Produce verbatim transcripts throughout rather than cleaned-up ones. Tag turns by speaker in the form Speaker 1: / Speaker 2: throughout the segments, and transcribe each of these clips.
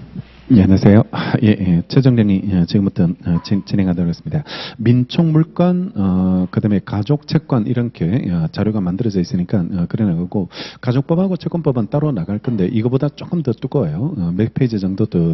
Speaker 1: 예, 안녕하세요. 예, 예, 최정련이 예, 지금부터 어, 진, 진행하도록 하겠습니다. 민총 물건, 어, 그 다음에 가족 채권 이렇게 어, 자료가 만들어져 있으니까 어, 그래 나가고 가족법하고 채권법은 따로 나갈 건데 이거보다 조금 더 두꺼워요. 어, 몇 페이지 정도 더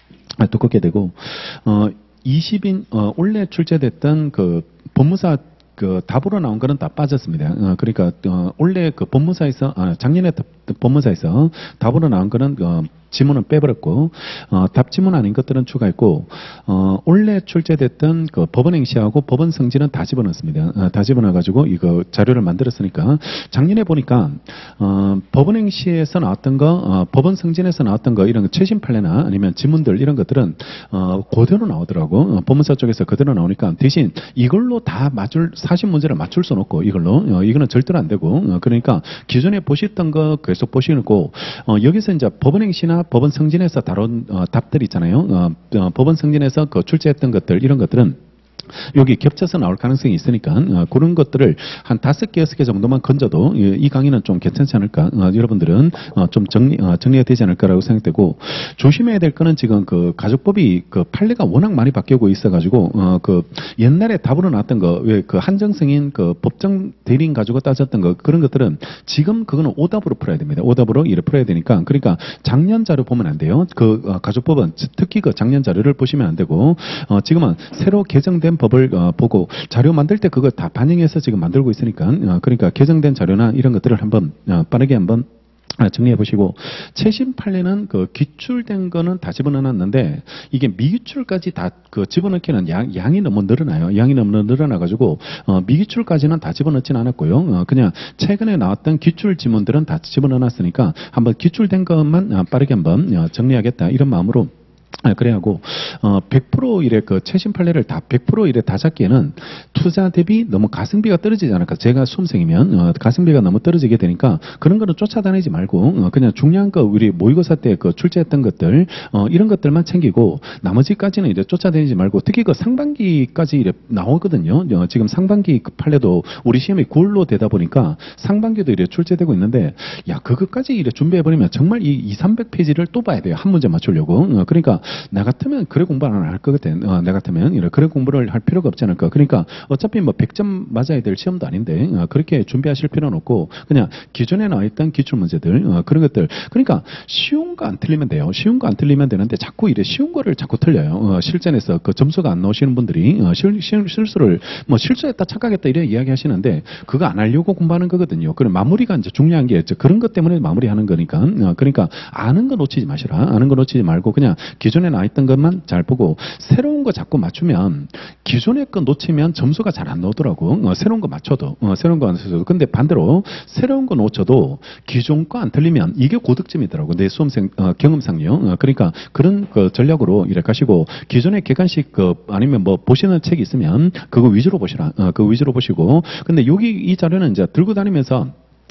Speaker 1: 두껍게 되고 어, 이십 인 어, 원래 출제됐던 그 법무사 그 답으로 나온 거는 다 빠졌습니다. 어, 그러니까 어, 원래 그 법무사에서 아, 작년에 법무사에서 답으로 나온 거는 어, 지문은 빼버렸고 어, 답 지문 아닌 것들은 추가했고 어, 원래 출제됐던 그 법원 행시하고 법원 성질은 다 집어넣었습니다. 어, 다 집어넣어가지고 이거 자료를 만들었으니까 작년에 보니까 어, 법원 행시에서 나왔던 거, 어, 법원 성진에서 나왔던 거 이런 거 최신 판례나 아니면 지문들 이런 것들은 어, 그대로 나오더라고. 어, 법무사 쪽에서 그대로 나오니까 대신 이걸로 다 맞출 사실 문제를 맞출 수는 없고 이걸로 어, 이거는 절대로 안 되고 어, 그러니까 기존에 보셨던 거 계속 보시고 어, 여기서 이제 법원 행시나 법원 성진에서 다룬 어, 답들 있잖아요. 어, 어, 법원 성진에서 그 출제했던 것들 이런 것들은 여기 겹쳐서 나올 가능성이 있으니까 어, 그런 것들을 한 다섯 개, 여섯 개 정도만 건져도 이, 이 강의는 좀 괜찮지 않을까. 어, 여러분들은 어, 좀 정리, 어, 정리가 되지 않을까라고 생각되고 조심해야 될 거는 지금 그 가족법이 그 판례가 워낙 많이 바뀌고 있어가지고 어, 그 옛날에 답으로 나왔던 거 왜 그 한정승인 그 법정 대리인 가지고 따졌던 거 그런 것들은 지금 그거는 오답으로 풀어야 됩니다. 오답으로 이래 풀어야 되니까 그러니까 작년 자료 보면 안 돼요. 그 어, 가족법은 특히 그 작년 자료를 보시면 안 되고 어, 지금은 새로 개정된 법을 어, 보고 자료 만들 때 그거 다 반영해서 지금 만들고 있으니까 어, 그러니까 개정된 자료나 이런 것들을 한번 어, 빠르게 한번 정리해 보시고 최신 판례는 그 기출된 거는 다 집어넣었는데 이게 미기출까지 다 그 집어넣기는 양, 양이 너무 늘어나요. 양이 너무 늘어나 가지고 어, 미기출까지는 다 집어넣지는 않았고요. 어, 그냥 최근에 나왔던 기출 지문들은 다 집어넣었으니까 한번 기출된 것만 어, 빠르게 한번 어, 정리하겠다 이런 마음으로. 아, 그래 하고, 어, 백 퍼센트 이래 그 최신 판례를 다 백 퍼센트 이래 다 잡기에는 투자 대비 너무 가성비가 떨어지지 않을까. 제가 수험생이면, 어, 가성비가 너무 떨어지게 되니까 그런 거는 쫓아다니지 말고, 어, 그냥 중요한 거 우리 모의고사 때 그 출제했던 것들, 어, 이런 것들만 챙기고 나머지까지는 이제 쫓아다니지 말고 특히 그 상반기까지 이래 나오거든요. 어, 지금 상반기 그 판례도 우리 시험이 구월로 되다 보니까 상반기도 이래 출제되고 있는데, 야, 그것까지 이래 준비해버리면 정말 이 이삼백 페이지를 또 봐야 돼요. 한 문제 맞추려고. 어, 그러니까 나 같으면 그래 공부 안 할 것 같아. 어, 나 같으면 이래 그래 공부를 할 필요가 없지 않을까. 그러니까 어차피 뭐 백 점 맞아야 될 시험도 아닌데 어, 그렇게 준비하실 필요는 없고 그냥 기존에 나와 있던 기출 문제들 어, 그런 것들. 그러니까 쉬운 거 안 틀리면 돼요. 쉬운 거 안 틀리면 되는데 자꾸 이래 쉬운 거를 자꾸 틀려요. 어, 실전에서 그 점수가 안 나오시는 분들이 어, 실, 실, 실수를 뭐 실수했다 착각했다 이래 이야기하시는데 그거 안 하려고 공부하는 거거든요. 그럼 마무리가 이제 중요한 게 그런 것 때문에 마무리하는 거니까. 어, 그러니까 아는 거 놓치지 마시라. 아는 거 놓치지 말고 그냥 기존에 나와 있던 것만 잘 보고 새로운 거 자꾸 맞추면 기존의 거 놓치면 점수가 잘 안 나오더라고. 어, 새로운 거 맞춰도 어, 새로운 거 안 맞춰도 근데 반대로 새로운 거 놓쳐도 기존 거 안 틀리면 이게 고득점이더라고. 내 수험생 어, 경험상요. 어, 그러니까 그런 그 전략으로 이렇게 하시고 기존의 객관식 그 아니면 뭐 보시는 책이 있으면 그거 위주로 보시라. 어, 그거 위주로 보시고 근데 여기 이 자료는 이제 들고 다니면서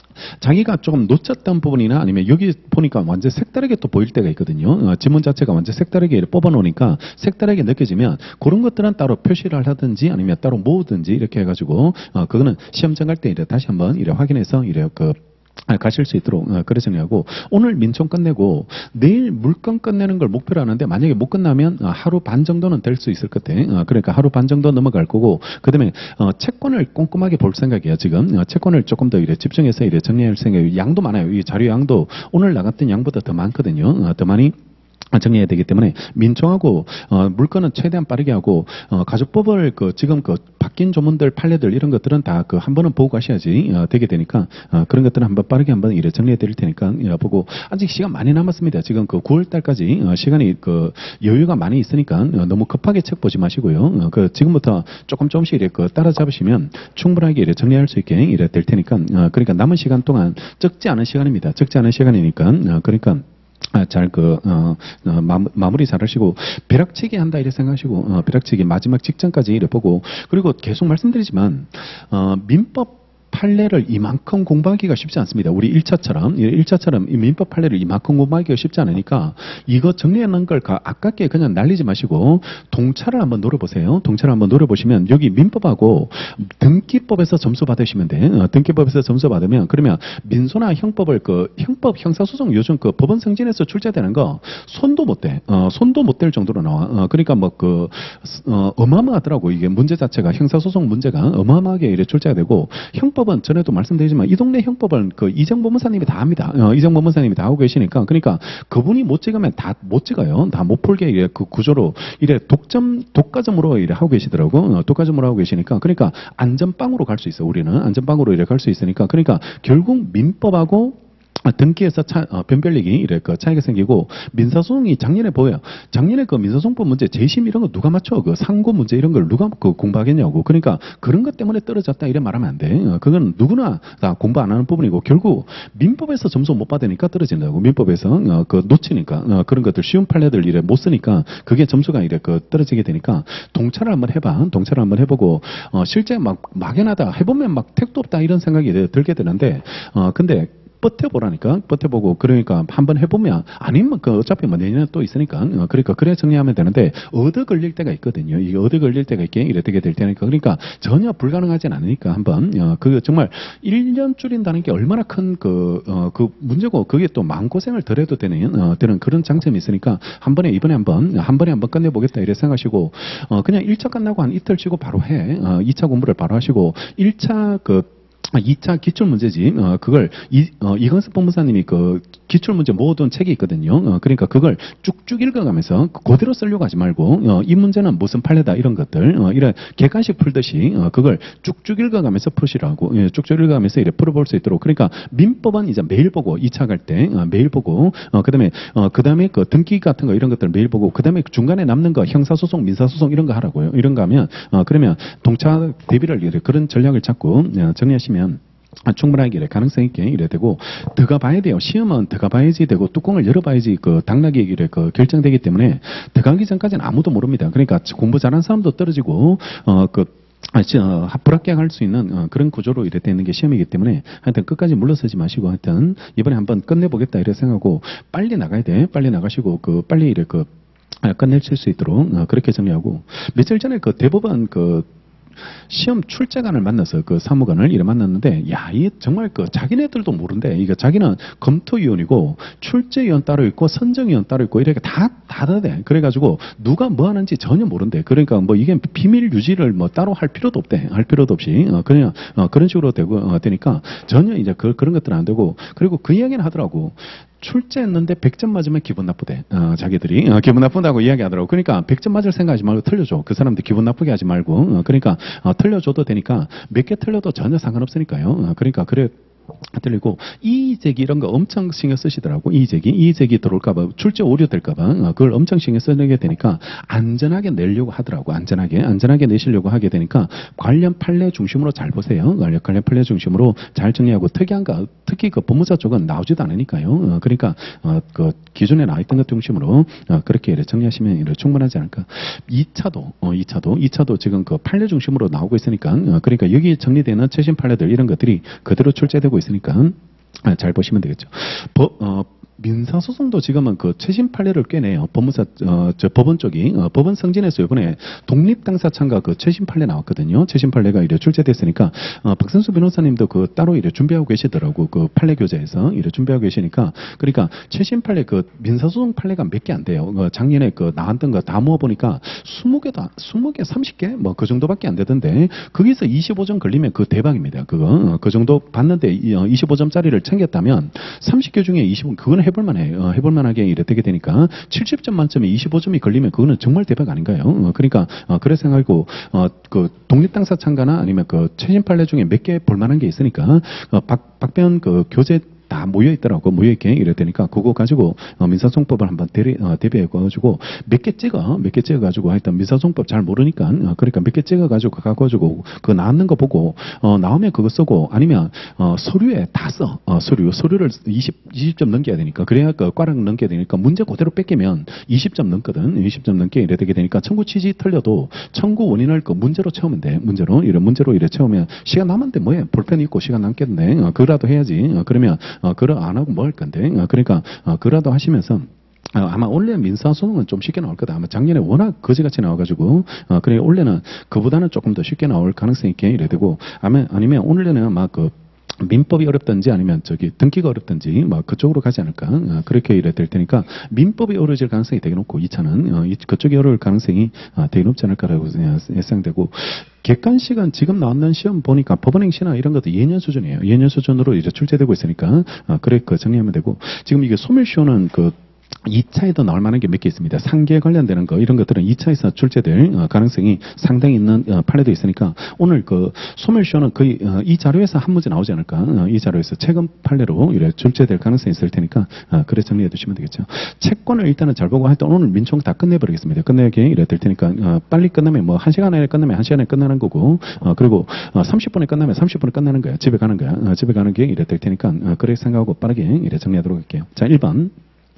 Speaker 1: 자기가 조금 놓쳤던 부분이나 아니면 여기 보니까 완전 색다르게 또 보일 때가 있거든요. 어, 지문 자체가 완전 색다르게 뽑아 놓으니까 색다르게 느껴지면 그런 것들은 따로 표시를 하든지 아니면 따로 모으든지 이렇게 해가지고 어, 그거는 시험장 갈 때 이래 다시 한번 이래 확인해서 이래 그 가실 수 있도록 어, 그래 정리하고 오늘 민총 끝내고 내일 물건 끝내는 걸 목표로 하는데 만약에 못 끝나면 어, 하루 반 정도는 될 수 있을 것 같아. 어, 그러니까 하루 반 정도 넘어갈 거고 그 다음에 어, 채권을 꼼꼼하게 볼 생각이야 지금. 어, 채권을 조금 더 이래 집중해서 이래 정리할 생각이 양도 많아요. 이 자료 양도 오늘 나갔던 양보다 더 많거든요. 어, 더 많이 정리해야 되기 때문에 민총하고 어, 물건은 최대한 빠르게 하고 어, 가족법을 그 지금 그 바뀐 조문들 판례들 이런 것들은 다 그 한 번은 보고 가셔야지 어, 되게 되니까 어, 그런 것들은 한번 빠르게 한번 이래 정리해 드릴 테니까 어, 보고 아직 시간 많이 남았습니다. 지금 그 구월 달까지 어, 시간이 그 여유가 많이 있으니까 어, 너무 급하게 책 보지 마시고요. 어, 그 지금부터 조금 조금씩 이래 그 따라잡으시면 충분하게 이래 정리할 수 있게 이래 될 테니까 어, 그러니까 남은 시간 동안 적지 않은 시간입니다. 적지 않은 시간이니까 어, 그러니까. 아, 잘, 그, 어, 어, 마, 마무리 잘 하시고, 벼락치기 한다, 이렇게 생각하시고, 어, 벼락치기 마지막 직전까지 이래 보고, 그리고 계속 말씀드리지만, 어, 민법 판례를 이만큼 공부하기가 쉽지 않습니다. 우리 일 차처럼, 일 차처럼 이 민법 판례를 이만큼 공부하기가 쉽지 않으니까 이거 정리해놓은 걸 아깝게 그냥 날리지 마시고 동차를 한번 노려보세요. 동차를 한번 노려보시면 여기 민법하고 등기법에서 점수 받으시면 돼. 어, 등기법에서 점수 받으면 그러면 민소나 형법을 그 형법 형사소송 요즘 그 법원 승진에서 출제되는 거 손도 못 대. 어, 손도 못 댈 정도로 나와. 어, 그러니까 뭐 그 어, 어마어마하더라고. 이게 문제 자체가 형사소송 문제가 어마어마하게 이래 출제가 되고 형법은 전에도 말씀드리지만 이 동네 형법은 그 이정 법무사님이 다 합니다. 어, 이정 법무사님이 다 하고 계시니까 그러니까 그분이 못 찍으면 다 못 찍어요. 다 못 풀게 이래 그 구조로 이래 독점 독과점으로 이래 하고 계시더라고. 어, 독과점으로 하고 계시니까 그러니까 안전빵으로 갈 수 있어. 우리는 안전빵으로 이래 갈 수 있으니까 그러니까 결국 민법하고 등기에서 차, 어, 변별력이 이래 그 차이가 생기고 민사소송이 작년에 보여요. 작년에 그 민사소송법 문제 재심 이런 거 누가 맞춰? 그 상고 문제 이런 걸 누가 그 공부하겠냐고. 그러니까 그런 것 때문에 떨어졌다 이래 말하면 안 돼. 어, 그건 누구나 다 공부 안 하는 부분이고 결국 민법에서 점수 못 받으니까 떨어진다고. 민법에서 어, 그 놓치니까 어, 그런 것들 쉬운 판례들 이래 못 쓰니까 그게 점수가 이래 그 떨어지게 되니까 동차를 한번 해봐. 동차를 한번 해보고 어, 실제 막 막연하다 해보면 막 택도 없다 이런 생각이 들게 되는데 어, 근데 버텨보라니까. 버텨보고 그러니까 한번 해보면 아니면 그 어차피 뭐 내년에 또 있으니까 어, 그러니까 그래 정리하면 되는데 얻어 걸릴 때가 있거든요. 이게 얻어 걸릴 때가 있게 이래 되게 될 테니까 그러니까 전혀 불가능하진 않으니까 한번 어, 그 정말 일 년 줄인다는 게 얼마나 큰 그 어, 그 문제고 그게 또 마음고생을 덜 해도 되는 어, 되는 그런 장점이 있으니까 한 번에 이번에 한번 한 번에 한번 끝내보겠다 이래 생각하시고 어, 그냥 일 차 끝나고 한 이틀 쉬고 바로 해. 어, 이 차 공부를 바로 하시고 일 차 그 이 차 기출문제지, 어, 그걸, 이, 어, 이건섭 법무사님이 그 기출문제 모아둔 책이 있거든요. 어, 그러니까 그걸 쭉쭉 읽어가면서 그대로 쓰려고 하지 말고, 어, 이 문제는 무슨 판례다, 이런 것들, 어, 이런 객관식 풀듯이, 어, 그걸 쭉쭉 읽어가면서 푸시라고, 예, 쭉쭉 읽어가면서 이래 풀어볼 수 있도록. 그러니까 민법은 이제 매일 보고, 이 차 갈 때, 어, 매일 보고, 어, 그 다음에, 어, 그 다음에 그 등기 같은 거 이런 것들 매일 보고, 그 다음에 중간에 남는 거 형사소송, 민사소송 이런 거 하라고요. 이런 거 하면, 어, 그러면 동차 대비를 이래 그런 전략을 잡고, 어, 정리하시면 아, 충분하게 이래 가능성 있게 이래 되고 들어가 봐야 돼요. 시험은 들어가 봐야지 되고 뚜껑을 열어봐야지 그 당락이 이래 그 결정되기 때문에 들어가기 전까지는 아무도 모릅니다. 그러니까 공부 잘하는 사람도 떨어지고 어그 아, 어, 불합격할 수 있는 어, 그런 구조로 이래 되는 게 시험이기 때문에 하여튼 끝까지 물러서지 마시고 하여튼 이번에 한번 끝내보겠다 이래 생각하고 빨리 나가야 돼. 빨리 나가시고 그 빨리 이래 그 끝내실 수 있도록 어, 그렇게 정리하고 며칠 전에 그 대법원 그 시험 출제관을 만나서 그 사무관을 이래 만났는데 야, 이 정말 그 자기네들도 모른대. 이게 자기는 검토위원이고 출제위원 따로 있고 선정위원 따로 있고 이렇게 다 다르대. 그래가지고 누가 뭐 하는지 전혀 모른대. 그러니까 뭐 이게 비밀 유지를 뭐 따로 할 필요도 없대. 할 필요도 없이 어, 그냥 어, 그런 식으로 되고 어, 되니까 전혀 이제 그, 그런 것들은 안 되고 그리고 그 이야기는 하더라고. 출제했는데 백 점 맞으면 기분 나쁘대. 어, 자기들이 어, 기분 나쁜다고 이야기하더라고. 그러니까 백 점 맞을 생각하지 말고 틀려줘. 그 사람들 기분 나쁘게 하지 말고. 어, 그러니까 어, 틀려줘도 되니까 몇 개 틀려도 전혀 상관없으니까요. 어, 그러니까 그래. 들리고 이의제기 이런 거 엄청 신경 쓰시더라고. 이의제기 이의제기 들어올까봐 출제 오류 될까봐 어, 그걸 엄청 신경 쓰게 되니까 안전하게 내려고 하더라고. 안전하게 안전하게 내시려고 하게 되니까 관련 판례 중심으로 잘 보세요. 관련 판례 중심으로 잘 정리하고 특이한 거 특히 그 법무사 쪽은 나오지도 않으니까요. 어, 그러니까 어, 그 기존에 나왔던 것 중심으로 어, 그렇게 이래 정리하시면 이래 충분하지 않을까. 이 차도 어, 이 차도 이 차도 지금 그 판례 중심으로 나오고 있으니까 어, 그러니까 여기 정리되는 최신 판례들 이런 것들이 그대로 출제되고 있으니까 잘 보시면 되겠죠. 법, 어, 민사소송도 지금은 그 최신 판례를 꿰내요. 법무사, 어, 저 법원 쪽이, 어, 법원 승진에서 이번에 독립당사청과 그 최신 판례 나왔거든요. 최신 판례가 이래 출제됐으니까, 어, 박선수 변호사님도 그 따로 이래 준비하고 계시더라고. 그 판례 교재에서 이래 준비하고 계시니까. 그러니까 최신 판례 그 민사소송 판례가 몇 개 안 돼요. 어, 작년에 그 나왔던 거 다 모아보니까 스무 개다, 스무 개, 삼십 개? 뭐 그 정도밖에 안 되던데, 거기서 이십오 점 걸리면 그 대박입니다. 그거. 어, 그 정도 봤는데, 이십오 점짜리를 챙겼다면 삼십 개 중에 이십오, 그거는 해볼만해. 어, 해볼만하게 이래 되게 되니까 칠십 점 만점에 이십오 점이 걸리면 그거는 정말 대박 아닌가요? 어, 그러니까 어, 그래 생각하고 어, 그 독립당사 참가나 아니면 그 최신 판례 중에 몇 개 볼만한 게 있으니까 어, 박 박변 그 교재 다 모여 있더라고. 모여 있게 이랬다니까 그거 가지고 어, 민사소송법을 한번 대리, 어, 대비해 가지고 몇 개 찍어 몇 개 찍어 가지고 하여튼 민사소송법 잘 모르니까 어, 그러니까 몇 개 찍어 가지고 가가지고 그 나왔는 거 보고 어, 나오면 그거 쓰고 아니면 어, 서류에 다 써. 어, 서류 서류를 이십, 이십 점 넘겨야 되니까 그래야 그 과락 넘겨야 되니까 문제 그대로 뺏기면 이십 점 넘거든. 이십 점 넘게 이래 되게 되니까 청구 취지 틀려도 청구 원인을 그 문제로 채우면 돼. 문제로 이래 문제로 이래 채우면 시간 남았는데 뭐해? 볼펜 있고 시간 남겠는데 어, 그라도 해야지. 어, 그러면 어, 그러 안 하고 뭐 할 건데? 어, 그러니까 어, 그라도 하시면서. 어, 아마 올해 민사소송은 좀 쉽게 나올 거다. 아마 작년에 워낙 거지같이 나와가지고, 어, 그래, 올해는 그보다는 조금 더 쉽게 나올 가능성이 있게 이래 되고, 아마, 아니면 오늘에는 아마 그, 민법이 어렵든지 아니면 저기 등기가 어렵든지 뭐 그쪽으로 가지 않을까 어, 그렇게 이래 될 테니까 민법이 어려질 가능성이 되게 높고 이 차는 어, 이, 그쪽이 어려울 가능성이 어, 되게 높지 않을까라고 예상되고 객관식은 지금 나왔는 시험 보니까 법원행시나 이런 것도 예년 수준이에요. 예년 수준으로 이제 출제되고 있으니까 어, 그래 그 정리하면 되고 지금 이게 소멸시효는 그 이 차에도 나올 만한 게 몇 개 있습니다. 상계에 관련되는 거 이런 것들은 이 차에서 출제될 어, 가능성이 상당히 있는 어, 판례도 있으니까 오늘 그 소멸시효는 거의 어, 이 자료에서 한 문제 나오지 않을까. 어, 이 자료에서 최근 판례로 이래 출제될 가능성이 있을 테니까 어, 그래 정리해 두시면 되겠죠. 채권을 일단은 잘 보고 하여튼 오늘 민총 다 끝내버리겠습니다. 끝내게 이래 될 테니까 어, 빨리 끝나면 뭐 한 시간 안에 끝나면 한 시간에 끝나는 거고 어, 그리고 어, 삼십 분에 끝나면 삼십 분에 끝나는 거야. 집에 가는 거야. 어, 집에 가는 게 이래 될 테니까 어, 그래 생각하고 빠르게 이래 정리하도록 할게요. 자, 일 번.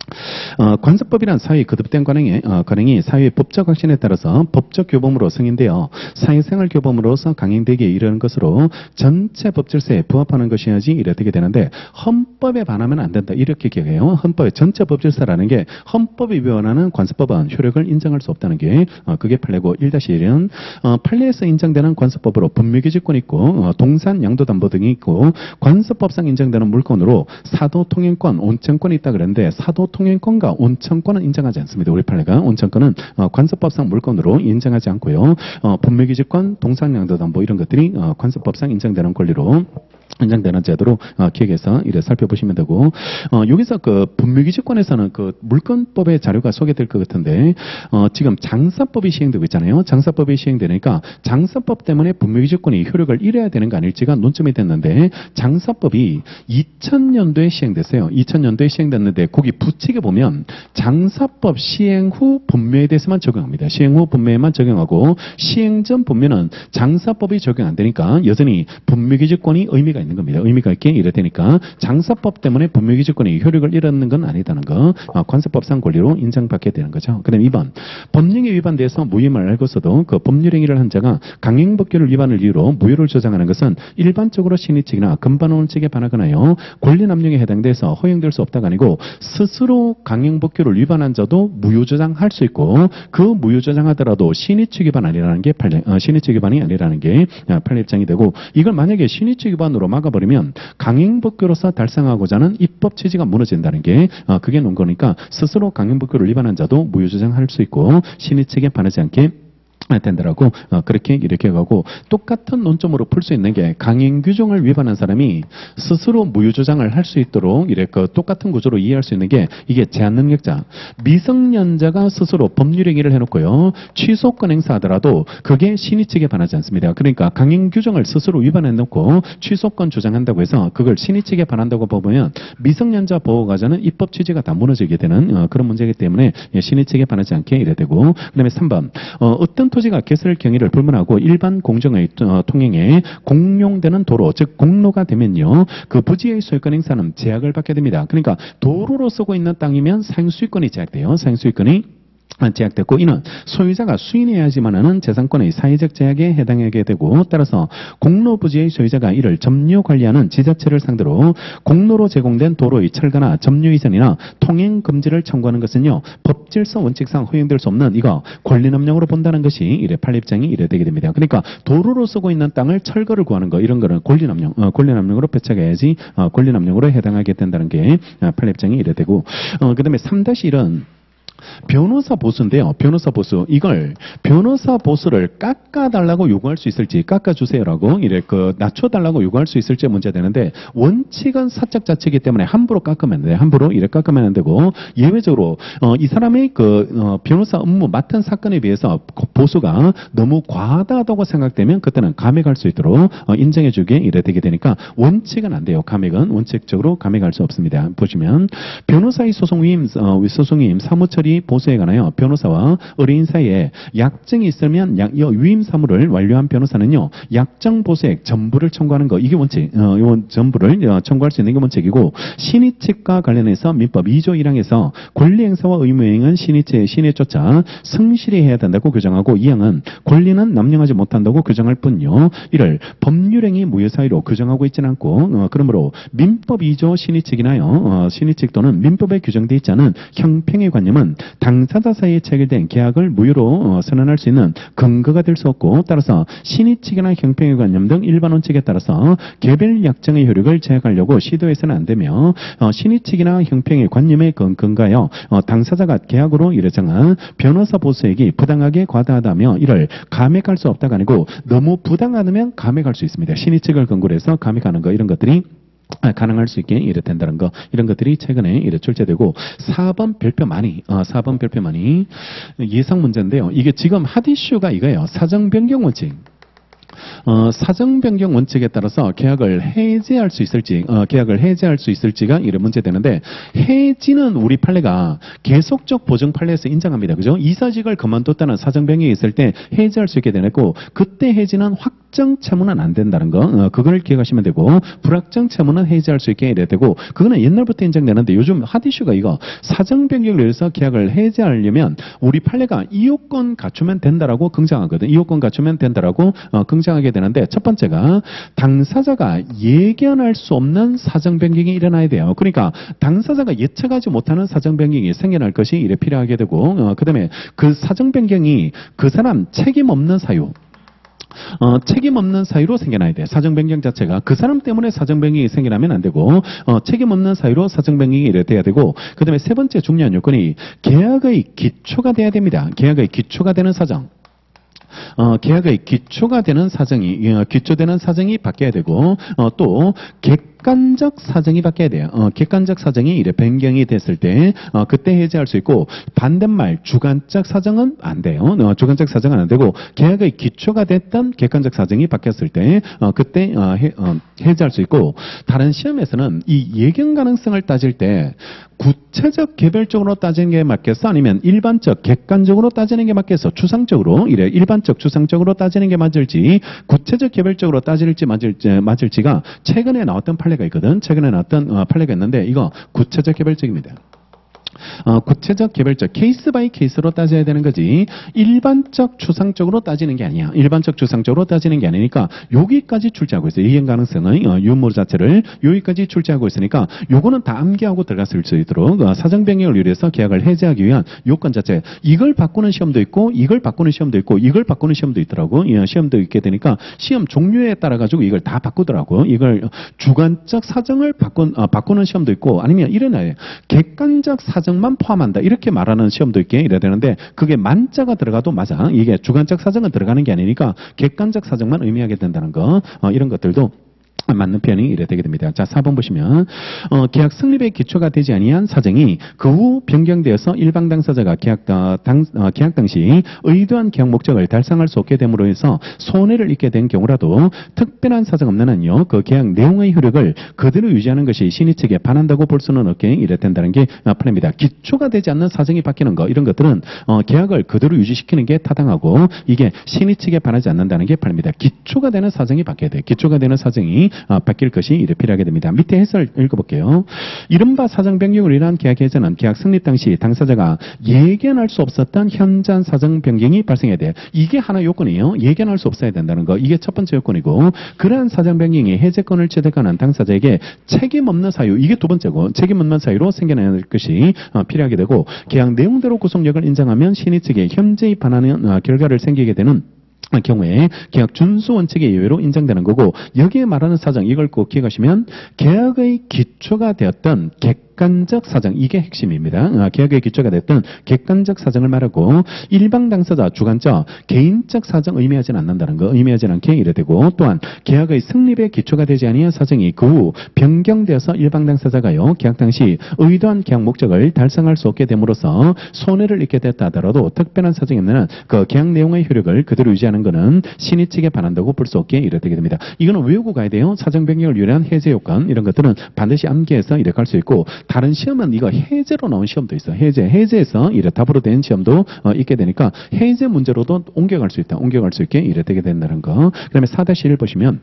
Speaker 1: 어, 관습법이란 사회의 거듭된 관행이, 어, 관행이 사회의 법적 확신에 따라서 법적 교범으로 승인되어 사회생활 교범으로서 강행되기에 이르는 것으로 전체 법질서에 부합하는 것이어야지 이래 되게 되는데 헌법에 반하면 안 된다. 이렇게 기억해요. 헌법의 전체 법질서라는 게 헌법이 위반하는 관습법은 효력을 인정할 수 없다는 게 어, 그게 판례고 일 다시 일은 어, 판례에서 인정되는 관습법으로 분묘기지권이 있고 어, 동산 양도담보 등이 있고 관습법상 인정되는 물건으로 사도 통행권, 온천권이 있다 그랬는데 사도 통행권과 온천권은 인정하지 않습니다. 우리 판례가 온천권은 어, 관습법상 물건으로 인정하지 않고요. 어, 분묘기지권, 동산양도담보 이런 것들이 어, 관습법상 인정되는 권리로 인정되는 제도로 어, 기획해서 이래 살펴보시면 되고 어, 여기서 그 분묘기지권에서는 그 물권법의 자료가 소개될 것 같은데 어, 지금 장사법이 시행되고 있잖아요. 장사법이 시행되니까 장사법 때문에 분묘기지권이 효력을 잃어야 되는 거 아닐지가 논점이 됐는데 장사법이 이천 년도에 시행됐어요. 이천 년도에 시행됐는데 거기 부칙에 보면 장사법 시행 후 분묘에 대해서만 적용합니다. 시행 후 분묘에만 적용하고 시행 전 분묘는 장사법이 적용 안 되니까 여전히 분묘기지권이 의미가 있는 겁니다. 의미가 있게 이래 되니까 장사법 때문에 분묘기지권이 효력을 잃었는 건 아니다는 거 어, 관습법상 권리로 인정받게 되는 거죠. 그 다음에 이 번 법령에 위반돼서 무혐의를 알고서도 그 법률행위를 한 자가 강행법규를 위반을 이유로 무효를 주장하는 것은 일반적으로 신의칙이나 금반원칙에 반하거나요 권리남용에 해당돼서 허용될 수 없다가 아니고 스스로 강행법규를 위반한 자도 무효주장할 수 있고 그 무효주장하더라도 신의칙 위반 아니라는 게 판례, 어, 신의칙 위반이 아니라는 게 판례 입장이 되고 이걸 만약에 신의칙 위반으로 막아버리면 강행법규로서 달성하고자 하는 입법 취지가 무너진다는 게 어, 그게 논거니까 스스로 강행법규를 위반한 자도 무효주장할 수 있고 신의칙에 반하지 않게 된다라고 어, 그렇게 이렇게 가고 똑같은 논점으로 풀 수 있는 게 강행 규정을 위반한 사람이 스스로 무효주장을 할 수 있도록 이렇게 똑같은 구조로 이해할 수 있는 게 이게 제한 능력자 미성년자가 스스로 법률행위를 해놓고요 취소권 행사하더라도 그게 신의칙에 반하지 않습니다. 그러니까 강행 규정을 스스로 위반해놓고 취소권 주장한다고 해서 그걸 신의칙에 반한다고 보면 미성년자 보호가자는 입법 취지가 다 무너지게 되는 어, 그런 문제이기 때문에 신의칙에 반하지 않게 이래 되고 그다음에 삼 번 어, 어떤 토지가 개설 경위를 불문하고 일반 공정의 어, 통행에 공용되는 도로, 즉 공로가 되면요, 그 부지의 소유권 행사는 제약을 받게 됩니다. 그러니까 도로로 쓰고 있는 땅이면 사용수익권이 제약돼요. 사용수익권이 제약됐고 이는 소유자가 수인해야지만하는 재산권의 사회적 제약에 해당하게 되고 따라서 공로 부지의 소유자가 이를 점유 관리하는 지자체를 상대로 공로로 제공된 도로의 철거나 점유 이전이나 통행 금지를 청구하는 것은요 법질서 원칙상 허용될 수 없는 이거 권리남용으로 본다는 것이 이래 판례입장이 이래 되게 됩니다. 그러니까 도로로 쓰고 있는 땅을 철거를 구하는 거 이런 거는 권리남용 어, 권리남용으로 배척해야지 어, 권리남용으로 해당하게 된다는 게 어, 판례입장이 이래 되고 어, 그다음에 삼 다시 일은 변호사 보수인데요. 변호사 보수. 이걸 변호사 보수를 깎아달라고 요구할 수 있을지, 깎아주세요라고, 이래, 그, 낮춰달라고 요구할 수 있을지 문제되는데, 원칙은 사적 자치이기 때문에 함부로 깎으면 안 돼. 함부로 이래 깎으면 안 되고, 예외적으로, 어, 이 사람의 그, 어, 변호사 업무 맡은 사건에 비해서 보수가 너무 과다하다고 생각되면, 그때는 감액할 수 있도록, 어, 인정해주게 이래 되게 되니까, 원칙은 안 돼요. 감액은. 원칙적으로 감액할 수 없습니다. 보시면, 변호사의 소송위임, 어, 소송위임, 사무처리 보수에 관하여 변호사와 의뢰인 사이에 약정이 있으면 약, 위임 사무를 완료한 변호사는요, 약정 보수액 전부를 청구하는 거, 이게 원칙, 어, 이 전부를 어, 청구할 수 있는 게 원칙이고, 신의 측과 관련해서 민법 이 조 일 항에서 권리 행사와 의무 행은 신의 측, 신의 쫓아 성실히 해야 된다고 규정하고, 이 항은 권리는 남용하지 못한다고 규정할 뿐요, 이를 법률행위 무효 사유로 규정하고 있지는 않고, 어, 그러므로 민법 이 조 신의 측이나요, 어, 신의 측 또는 민법에 규정되어 있지 않은 형평의 관념은 당사자 사이에 체결된 계약을 무효로 선언할 수 있는 근거가 될 수 없고, 따라서 신의 측이나 형평의 관념 등 일반 원칙에 따라서 개별 약정의 효력을 제약하려고 시도해서는 안 되며, 어, 신의 측이나 형평의 관념에 근거하여 어, 당사자가 계약으로 이래 정한 변호사 보수액이 부당하게 과다하다며 이를 감액할 수 없다가 아니고, 너무 부당하다면 감액할 수 있습니다. 신의 측을 근거로 해서 감액하는 거, 이런 것들이 가능할 수 있게 이래 된다는 거, 이런 것들이 최근에 이래 출제되고, 사 번 별표만이, 어, 사 번 별표만이 예상 문제인데요. 이게 지금 핫 이슈가 이거예요. 사정 변경 원칙. 어, 사정 변경 원칙에 따라서 계약을 해지할 수 있을지, 어, 계약을 해지할 수 있을지가 이런 문제되는데, 해지는 우리 판례가 계속적 보증 판례에서 인정합니다. 그죠? 이사직을 그만뒀다는 사정 변경이 있을 때 해지할 수 있게 되고, 그때 해지는 확정 채무는 안 된다는 거, 어, 그걸 기억하시면 되고, 불확정 채무는 해지할 수 있게 이래 되고, 그거는 옛날부터 인정되는데, 요즘 핫 이슈가 이거, 사정 변경을 위해서 계약을 해지하려면 우리 판례가 이 요건 갖추면 된다라고 긍정하거든. 이 요건 갖추면 된다라고 어, 긍정하게 되는데, 첫 번째가 당사자가 예견할 수 없는 사정 변경이 일어나야 돼요. 그러니까 당사자가 예측하지 못하는 사정 변경이 생겨날 것이 이래 필요하게 되고, 어, 그 다음에 그 사정 변경이 그 사람 책임 없는 사유, 어, 책임 없는 사유로 생겨나야 돼. 사정 변경 자체가 그 사람 때문에 사정 변경이 생겨나면 안 되고, 어, 책임 없는 사유로 사정 변경이 이래 돼야 되고, 그 다음에 세 번째 중요한 요건이 계약의 기초가 돼야 됩니다. 계약의 기초가 되는 사정. 어, 계약의 기초가 되는 사정이, 어, 기초되는 사정이 바뀌어야 되고, 어, 또 객관적 사정이 바뀌어야 돼요. 어, 객관적 사정이 이래 변경이 됐을 때, 어, 그때 해지할 수 있고, 반대말 주관적 사정은 안 돼요. 어, 주관적 사정은 안 되고, 계약의 기초가 됐던 객관적 사정이 바뀌었을 때, 어, 그때 어, 해, 어, 해지할 수 있고, 다른 시험에서는 이 예견 가능성을 따질 때 구체적 개별적으로 따지는 게 맞겠어? 아니면 일반적 객관적으로 따지는 게 맞겠어? 추상적으로 이래 일반적 추상적으로 따지는 게 맞을지, 구체적 개별적으로 따질지 맞을지, 맞을지가 최근에 나왔던 판례가 있거든. 최근에 나왔던 어, 판례가 있는데, 이거 구체적 개별적입니다. 어, 구체적 개별적 케이스 바이 케이스로 따져야 되는 거지, 일반적 추상적으로 따지는 게 아니야. 일반적 추상적으로 따지는 게 아니니까 여기까지 출제하고 있어요. 예견 가능성의 어, 유무 자체를 여기까지 출제하고 있으니까 요거는 다 암기하고 들어갔을 수 있도록 어, 사정 변경을 위해서 계약을 해지하기 위한 요건 자체, 이걸 바꾸는 시험도 있고 이걸 바꾸는 시험도 있고 이걸 바꾸는 시험도 있더라고. 예, 시험도 있게 되니까 시험 종류에 따라 가지고 이걸 다 바꾸더라고. 이걸 주관적 사정을 바꾼, 어, 바꾸는 시험도 있고, 아니면 이래놔요. 객관적 사정만 포함한다, 이렇게 말하는 시험도 있게 이래야 되는데, 그게 만자가 들어가도 맞아. 이게 주관적 사정은 들어가는 게 아니니까 객관적 사정만 의미하게 된다는 거, 어, 이런 것들도 맞는 표현이 이래 되게 됩니다. 자, 사 번 보시면, 어, 계약 성립의 기초가 되지 아니한 사정이 그 후 변경되어서 일방 당사자가 계약, 어, 당, 어, 계약 당시 의도한 계약 목적을 달성할 수 없게 됨으로 해서 손해를 입게 된 경우라도 특별한 사정 없는 한요, 그 계약 내용의 효력을 그대로 유지하는 것이 신의 측에 반한다고 볼 수는 없게 이래 된다는 게 판례입니다. 기초가 되지 않는 사정이 바뀌는 거, 이런 것들은 어, 계약을 그대로 유지시키는 게 타당하고, 이게 신의 측에 반하지 않는다는 게 판례입니다. 기초가 되는 사정이 바뀌어야 돼. 기초가 되는 사정이 어, 바뀔 것이 이래 필요하게 됩니다. 밑에 해설 읽어볼게요. 이른바 사정 변경을 위한 계약 해제는 계약 성립 당시 당사자가 예견할 수 없었던 현장 사정 변경이 발생해야 돼. 이게 하나 요건이에요. 예견할 수 없어야 된다는 거. 이게 첫 번째 요건이고, 그러한 사정 변경이 해제권을 취득하는 당사자에게 책임 없는 사유, 이게 두 번째고, 책임 없는 사유로 생겨날 것이 어, 필요하게 되고, 계약 내용대로 구속력을 인정하면 신의 측에 현재에 반하는 어, 결과를 생기게 되는 경우에 계약 준수 원칙의 예외로 인정되는 거고, 여기에 말하는 사정, 이걸 꼭 기억하시면 계약의 기초가 되었던 객 객관적 사정, 이게 핵심입니다. 어, 계약의 기초가 됐던 객관적 사정을 말하고 일방 당사자, 주관적, 개인적 사정 의미하지는 않는다는 거, 의미하지는 않게 이래 되고, 또한 계약의 성립에 기초가 되지 아니한 사정이 그 후 변경되어서 일방 당사자가요 계약 당시 의도한 계약 목적을 달성할 수 없게 됨으로써 손해를 입게 됐다 하더라도 특별한 사정이 없는 그 계약 내용의 효력을 그대로 유지하는 것은 신의 측에 반한다고 볼 수 없게 이래 되게 됩니다. 이거는 외우고 가야 돼요. 사정 변경을 유리한 해제 요건 이런 것들은 반드시 암기해서 이렇게 할 수 있고, 다른 시험은 이거 해제로 나온 시험도 있어. 해제, 해제에서 이래 답으로 된 시험도 어, 있게 되니까 해제 문제로도 옮겨갈 수 있다. 옮겨갈 수 있게 이래 되게 된다는 거. 그 다음에 사 다시 일 보시면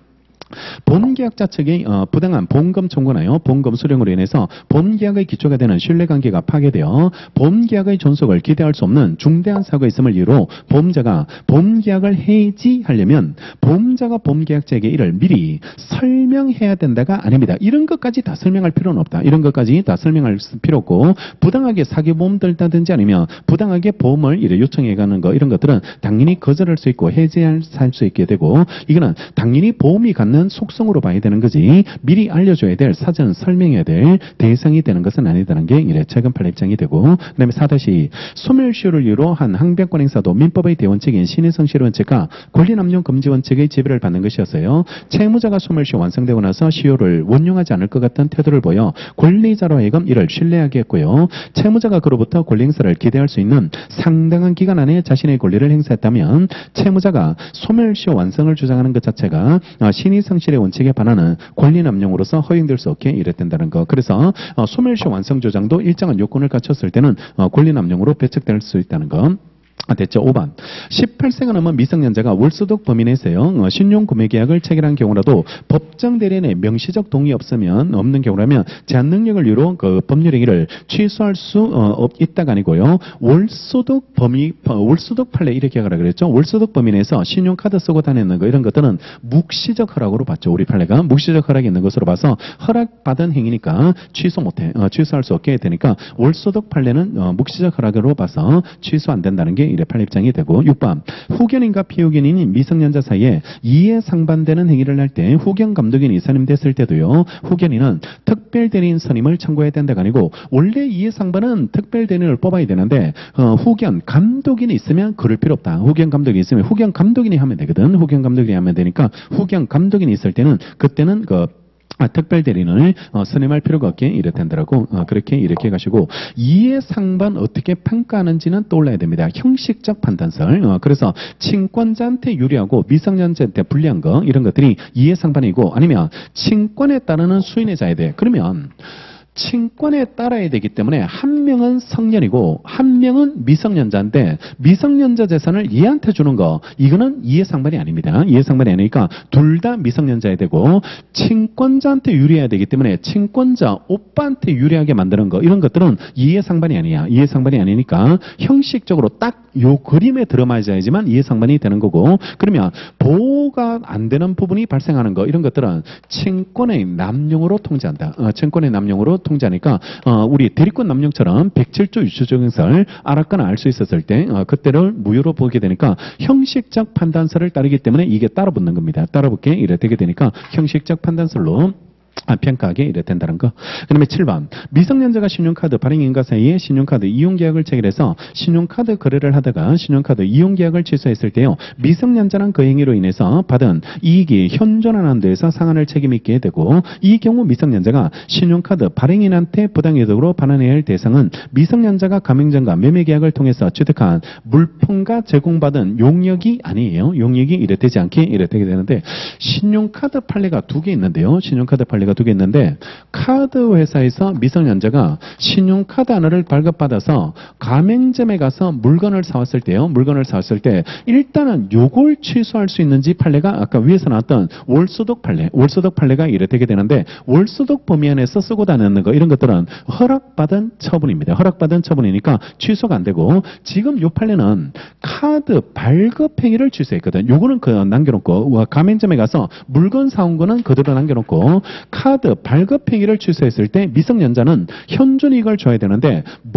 Speaker 1: 본계약자 측의 어, 부당한 보험금 청구나요 보험금 수령으로 인해서 본계약의 기초가 되는 신뢰관계가 파괴되어 본계약의 존속을 기대할 수 없는 중대한 사고가 있음을 이유로 보험자가 본계약을 해지하려면 보험자가 본계약자에게 이를 미리 설명해야 된다가 아닙니다. 이런 것까지 다 설명할 필요는 없다. 이런 것까지 다 설명할 필요 없고, 부당하게 사기보험 들다든지 아니면 부당하게 보험을 이래 요청해가는 거, 이런 것들은 당연히 거절할 수 있고 해지할 수 있게 되고, 이거는 당연히 보험이 갖는 속성으로 봐야 되는 거지 미리 알려줘야 될, 사전 설명해야 될 대상이 되는 것은 아니다는 게 이래 최근 판례 입장이 되고, 그 다음에 사 다시 소멸시효를 이유로 한 항변권 행사도 민법의 대원칙인 신의성실 원칙과 권리남용 금지 원칙의 지배를 받는 것이었어요. 채무자가 소멸시효 완성되고 나서 시효를 원용하지 않을 것 같은 태도를 보여 권리자로 하여금 이를 신뢰하게 했고요. 채무자가 그로부터 권리 행사를 기대할 수 있는 상당한 기간 안에 자신의 권리를 행사했다면 채무자가 소멸시효 완성을 주장하는 것 자체가 신의 성실의 원칙에 반하는 권리남용으로서 허용될 수 없게 이랬된다는 거. 그래서 어, 소멸시효 완성 조장도 일정한 요건을 갖췄을 때는 어, 권리남용으로 배척될 수 있다는 거. 아, 됐죠. 오 번. 십팔 세가 넘은 미성년자가 월소득 범위 내에서요, 어, 신용구매계약을 체결한 경우라도 법정 대리인의 명시적 동의 없으면, 없는 경우라면 제한 능력을 이유로 그 법률행위를 취소할 수 어, 있다가 아니고요. 월소득 범위, 월소득 판례 이렇게 하라 그랬죠. 월소득 범위 내에서 신용카드 쓰고 다니는 거, 이런 것들은 묵시적 허락으로 봤죠. 우리 판례가 묵시적 허락이 있는 것으로 봐서 허락받은 행위니까 취소 못해, 어, 취소할 수 없게 되니까 월소득 판례는 어, 묵시적 허락으로 봐서 취소 안 된다는 게 이래 판례 입장이 되고, 육 번. 후견인과 피후견인이 미성년자 사이에 이해 상반되는 행위를 할 때 후견 감독인이 선임됐을 때도요, 후견인은 특별대리인 선임을 청구해야 된다가 아니고, 원래 이해 상반은 특별대리인을 뽑아야 되는데 어, 후견 감독인이 있으면 그럴 필요 없다. 후견 감독인이 있으면 후견 감독인이 하면 되거든. 후견 감독인이 하면 되니까 후견 감독인이 있을 때는 그때는 그 아, 특별대리인을 어, 선임할 필요가 없게 이렇단다라고 어, 그렇게 이렇게 가시고, 이해상반 어떻게 평가하는지는 떠올라야 됩니다. 형식적 판단설. 어, 그래서 친권자한테 유리하고 미성년자한테 불리한 거, 이런 것들이 이해상반이고, 아니면 친권에 따르는 수인의 자에 그러면 친권에 따라야 되기 때문에 한 명은 성년이고 한 명은 미성년자인데 미성년자 재산을 얘한테 주는 거, 이거는 이해상반이 아닙니다. 이해상반이 아니니까 둘 다 미성년자야 되고, 친권자한테 유리해야 되기 때문에 친권자 오빠한테 유리하게 만드는 거, 이런 것들은 이해상반이 아니야. 이해상반이 아니니까 형식적으로 딱 요 그림에 들어맞아야지만 이해상반이 되는 거고, 그러면 보호가 안 되는 부분이 발생하는 거, 이런 것들은 친권의 남용으로 통제한다. 어, 친권의 남용으로 통제하니까 어, 우리 대리권 남용처럼 백칠 조 유추적용설 알았거나 알 수 있었을 때 어, 그때를 무효로 보게 되니까 형식적 판단설을 따르기 때문에 이게 따라붙는 겁니다. 따라붙게 이래 되게 되니까 형식적 판단설로 아, 평가하게 이래 된다는 거. 그 다음에 칠 번. 미성년자가 신용카드 발행인과 사이에 신용카드 이용계약을 체결해서 신용카드 거래를 하다가 신용카드 이용계약을 취소했을 때요, 미성년자는 그 행위로 인해서 받은 이익이 현존하는 데에서 상환을 책임있게 되고, 이 경우 미성년자가 신용카드 발행인한테 부당이득으로 반환해야 할 대상은 미성년자가 가맹점과 매매계약을 통해서 취득한 물품과 제공받은 용역이 아니에요. 용역이 이래 되지 않게 이래 되게 되는데, 신용카드 판례가 두 개 있는데요. 신용카드 판례가 두 개 있는데, 카드 회사에서 미성년자가 신용카드 하나를 발급받아서 가맹점에 가서 물건을 사왔을 때요, 물건을 사왔을 때 일단은 요걸 취소할 수 있는지 판례가 아까 위에서 나왔던 월소득 판례, 월소득 판례가 이래 되게 되는데, 월소득 범위 안에서 쓰고 다니는 거, 이런 것들은 허락받은 처분입니다. 허락받은 처분이니까 취소가 안 되고, 지금 요 판례는 카드 발급 행위를 취소했거든. 요거는 그 남겨놓고, 가맹점에 가서 물건 사온 거는 그대로 남겨놓고, 카드 발급 행위를 취소했을 때 미성년자는 현존이익을 줘야 되는데 뭘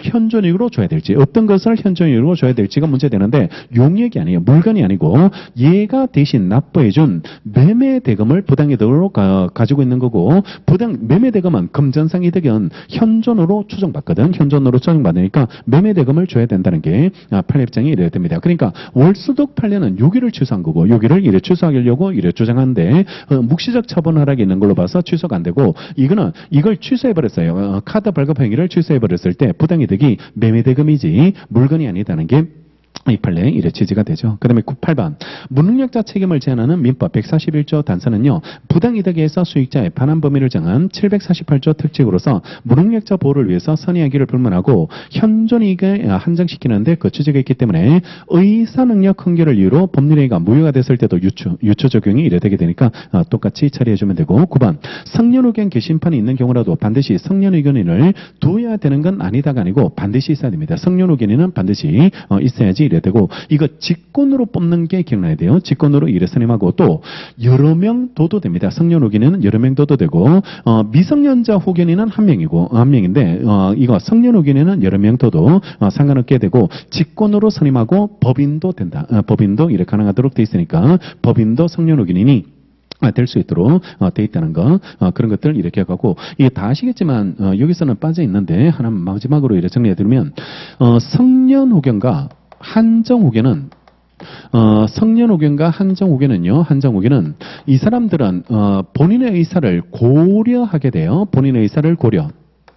Speaker 1: 현존이익으로 줘야 될지, 어떤 것을 현존이익으로 줘야 될지가 문제되는데 용액이 아니에요. 물건이 아니고 얘가 대신 납부해준 매매 대금을 부당이득으로 가, 가지고 있는 거고, 부당 매매 대금은 금전상 이득은 현존으로 추정받거든. 현존으로 추정받으니까 매매 대금을 줘야 된다는 게 판례 입장이 이래야 됩니다. 그러니까 월수득 판례는 여기를 취소한 거고 여기를 이래 취소하려고 이래 주장하는데 어, 묵시적 처분 허락이 있는 걸로 봐서 취소가 안 되고, 이거는 이걸 취소해버렸어요. 어, 카드 발급 행위를 취소해버렸을 때 부당이득이 매매 대금이지 물건이 아니다는 게 이 판례 이래 취지가 되죠. 그 다음에 구십팔 번 무능력자 책임을 제한하는 민법 백사십일 조 단서는요, 부당이득에서 수익자의 반환 범위를 정한 칠백사십팔 조 특칙으로서 무능력자 보호를 위해서 선의하기를 불문하고 현존이익을 한정시키는데 그 취지가 있기 때문에 의사능력 흥결을 이유로 법률행위가 무효가 됐을 때도 유추, 유추 적용이 이래 되게 되니까 어, 똑같이 처리해주면 되고, 구 번 성년의견 게시판이 있는 경우라도 반드시 성년의견인을 두어야 되는 건 아니다가 아니고 반드시 있어야 됩니다. 성년의견인은 반드시 어, 있어야지 이래 되고, 이거 직권으로 뽑는 게 기억나야 돼요. 직권으로 이래 선임하고, 또 여러 명 둬도 됩니다. 성년 후견인은 여러 명 둬도 되고, 어, 미성년자 후견인은 한 명이고 한 명인데 어, 이거 성년 후견인은 여러 명 둬도 어, 상관없게 되고, 직권으로 선임하고 법인도 된다. 어, 법인도 이래 가능하도록 돼 있으니까 법인도 성년 후견인이 될 수 있도록 어, 돼 있다는 거, 어, 그런 것들 이렇게 하고, 이게 다 아시겠지만 어, 여기서는 빠져 있는데 하나 마지막으로 이렇게 정리해드리면, 어, 성년 후견과 한정 후견은 어, 성년 후견과 한정 후견은요, 한정 후견은 이 사람들은 어, 본인의 의사를 고려하게 돼요. 본인의 의사를 고려.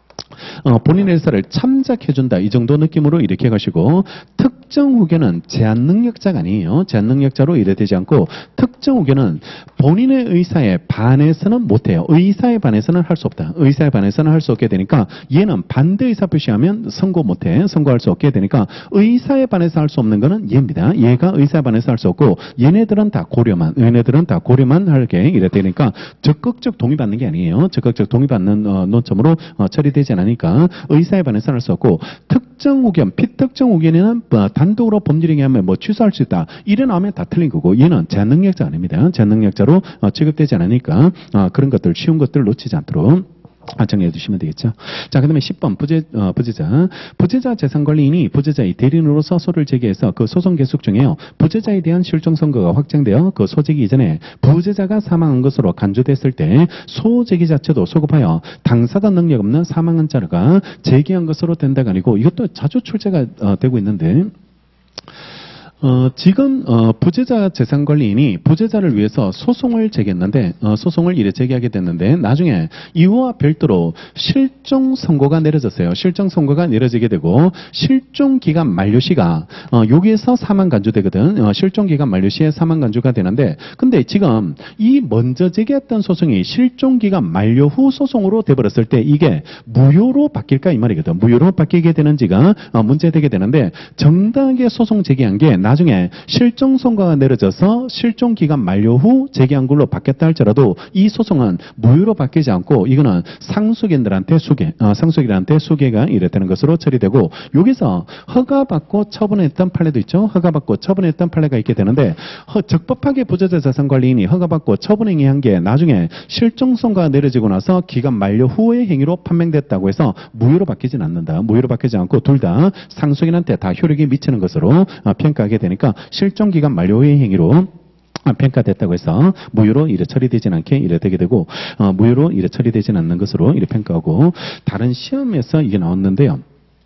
Speaker 1: 어, 본인의 의사를 참작해준다, 이 정도 느낌으로 이렇게 가시고, 특정 후견은 제한 능력자가 아니에요. 제한 능력자로 이래 되지 않고, 특정 후견은 본인의 의사에 반해서는 못해요. 의사에 반해서는 할 수 없다. 의사에 반해서는 할 수 없게 되니까 얘는 반대 의사 표시하면 선고 못해. 선고할 수 없게 되니까 의사에 반해서 할 수 없는 거는 얘입니다. 얘가 의사에 반해서 할 수 없고, 얘네들은 다 고려만, 얘네들은 다 고려만 하게 이래 되니까 적극적 동의받는 게 아니에요. 적극적 동의받는 어, 논점으로 어, 처리되지 않으니까 의사에 반해서 할 수 없고, 특정 후견, 피특정 후견에는 어, 단독으로 법률행위 하면 뭐 취소할 수 있다, 이래 나오면 다 틀린 거고, 얘는 제한 능력자 아닙니다. 제한 능력자로 어, 취급되지 않으니까 어, 그런 것들, 쉬운 것들 놓치지 않도록 정리해 주시면 되겠죠. 자, 그 다음에 십 번 부재, 어, 부재자. 부재자 재산관리인이 부재자의 대리인으로서 소를 제기해서 그 소송 계속 중에요, 부재자에 대한 실종 선고가 확정되어 그 소제기 이전에 부재자가 사망한 것으로 간주됐을 때 소제기 자체도 소급하여 당사자 능력 없는 사망한 자가 제기한 것으로 된다가 아니고, 이것도 자주 출제가 어, 되고 있는데, 어, 지금 어, 부재자 재산관리인이 부재자를 위해서 소송을 제기했는데 어, 소송을 이래 제기하게 됐는데, 나중에 이와 별도로 실종 선고가 내려졌어요. 실종 선고가 내려지게 되고, 실종 기간 만료 시가 어, 여기에서 사망 간주되거든. 어, 실종 기간 만료 시에 사망 간주가 되는데, 근데 지금 이 먼저 제기했던 소송이 실종 기간 만료 후 소송으로 돼버렸을 때 이게 무효로 바뀔까 이 말이거든. 무효로 바뀌게 되는지가 어, 문제되게 되는데, 정당하게 소송 제기한 게 나중에 실종 선고가 내려져서 실종 기간 만료 후 제기한 걸로 바뀌었다 할지라도 이 소송은 무효로 바뀌지 않고, 이거는 상속인들한테 수계, 어, 상속인들한테 수계가 이랬다는 것으로 처리되고, 여기서 허가받고 처분했던 판례도 있죠. 허가받고 처분했던 판례가 있게 되는데, 허, 적법하게 부재자 재산관리인이 허가받고 처분행위한 게 나중에 실종 선고가 내려지고 나서 기간 만료 후의 행위로 판명됐다고 해서 무효로 바뀌진 않는다. 무효로 바뀌지 않고 둘 다 상속인한테 다 효력이 미치는 것으로 어, 평가하게 되니까 실종 기간 만료의 행위로 평가됐다고 해서 무효로 이래 처리되진 않게 이래 되게 되고, 어, 무효로 이래 처리되진 않는 것으로 이래 평가하고, 다른 시험에서 이게 나왔는데요.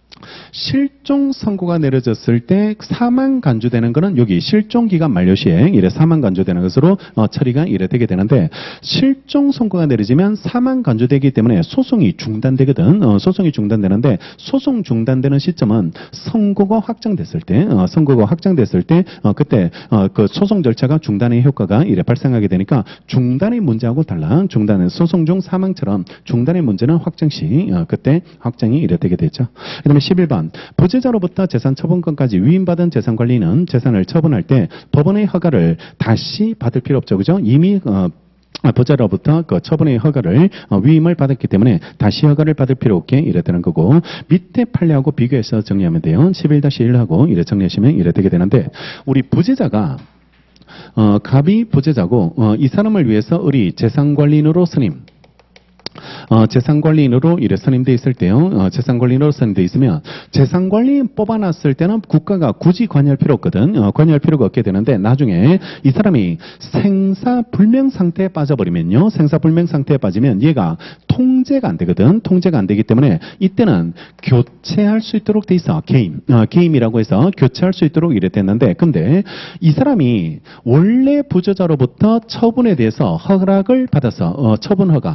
Speaker 1: 실종 선고가 내려졌을 때 사망 간주되는 것은 여기 실종 기간 만료 시에 이래 사망 간주되는 것으로 어, 처리가 이래 되게 되는데, 실종 선고가 내려지면 사망 간주되기 때문에 소송이 중단되거든. 어, 소송이 중단되는데, 소송 중단되는 시점은 선고가 확정됐을 때, 어, 선고가 확정됐을 때 어, 그때 어, 그 소송 절차가 중단의 효과가 이래 발생하게 되니까, 중단의 문제하고 달라. 중단은 소송 중 사망처럼 중단의 문제는 확정 시 어, 그때 확정이 이래 되게 되죠. 그다음에 십일 번 부재자로부터 재산 처분권까지 위임받은 재산관리는 재산을 처분할 때 법원의 허가를 다시 받을 필요 없죠. 그죠? 이미 어, 부재자로부터 그 처분의 허가를 어, 위임을 받았기 때문에 다시 허가를 받을 필요 없게 이래 되는 거고, 밑에 판례하고 비교해서 정리하면 돼요. 십일 다시 일하고 이래 정리하시면 이래 되게 되는데, 우리 부재자가 어, 갑이 부재자고 어, 이 사람을 위해서 우리 재산관리인으로 선임, 어, 재산관리인으로 이래 선임돼 있을 때요, 어, 재산관리인으로 선임돼 있으면, 재산관리인 뽑아놨을 때는 국가가 굳이 관여할 필요 없거든. 어, 관여할 필요가 없게 되는데, 나중에 이 사람이 생사불명 상태에 빠져버리면요, 생사불명 상태에 빠지면 얘가 통제가 안 되거든. 통제가 안 되기 때문에, 이때는 교체할 수 있도록 돼 있어. 개임. 어, 개임이라고 해서 교체할 수 있도록 이래 됐는데, 근데 이 사람이 원래 부저자로부터 처분에 대해서 허락을 받아서, 어, 처분 허가.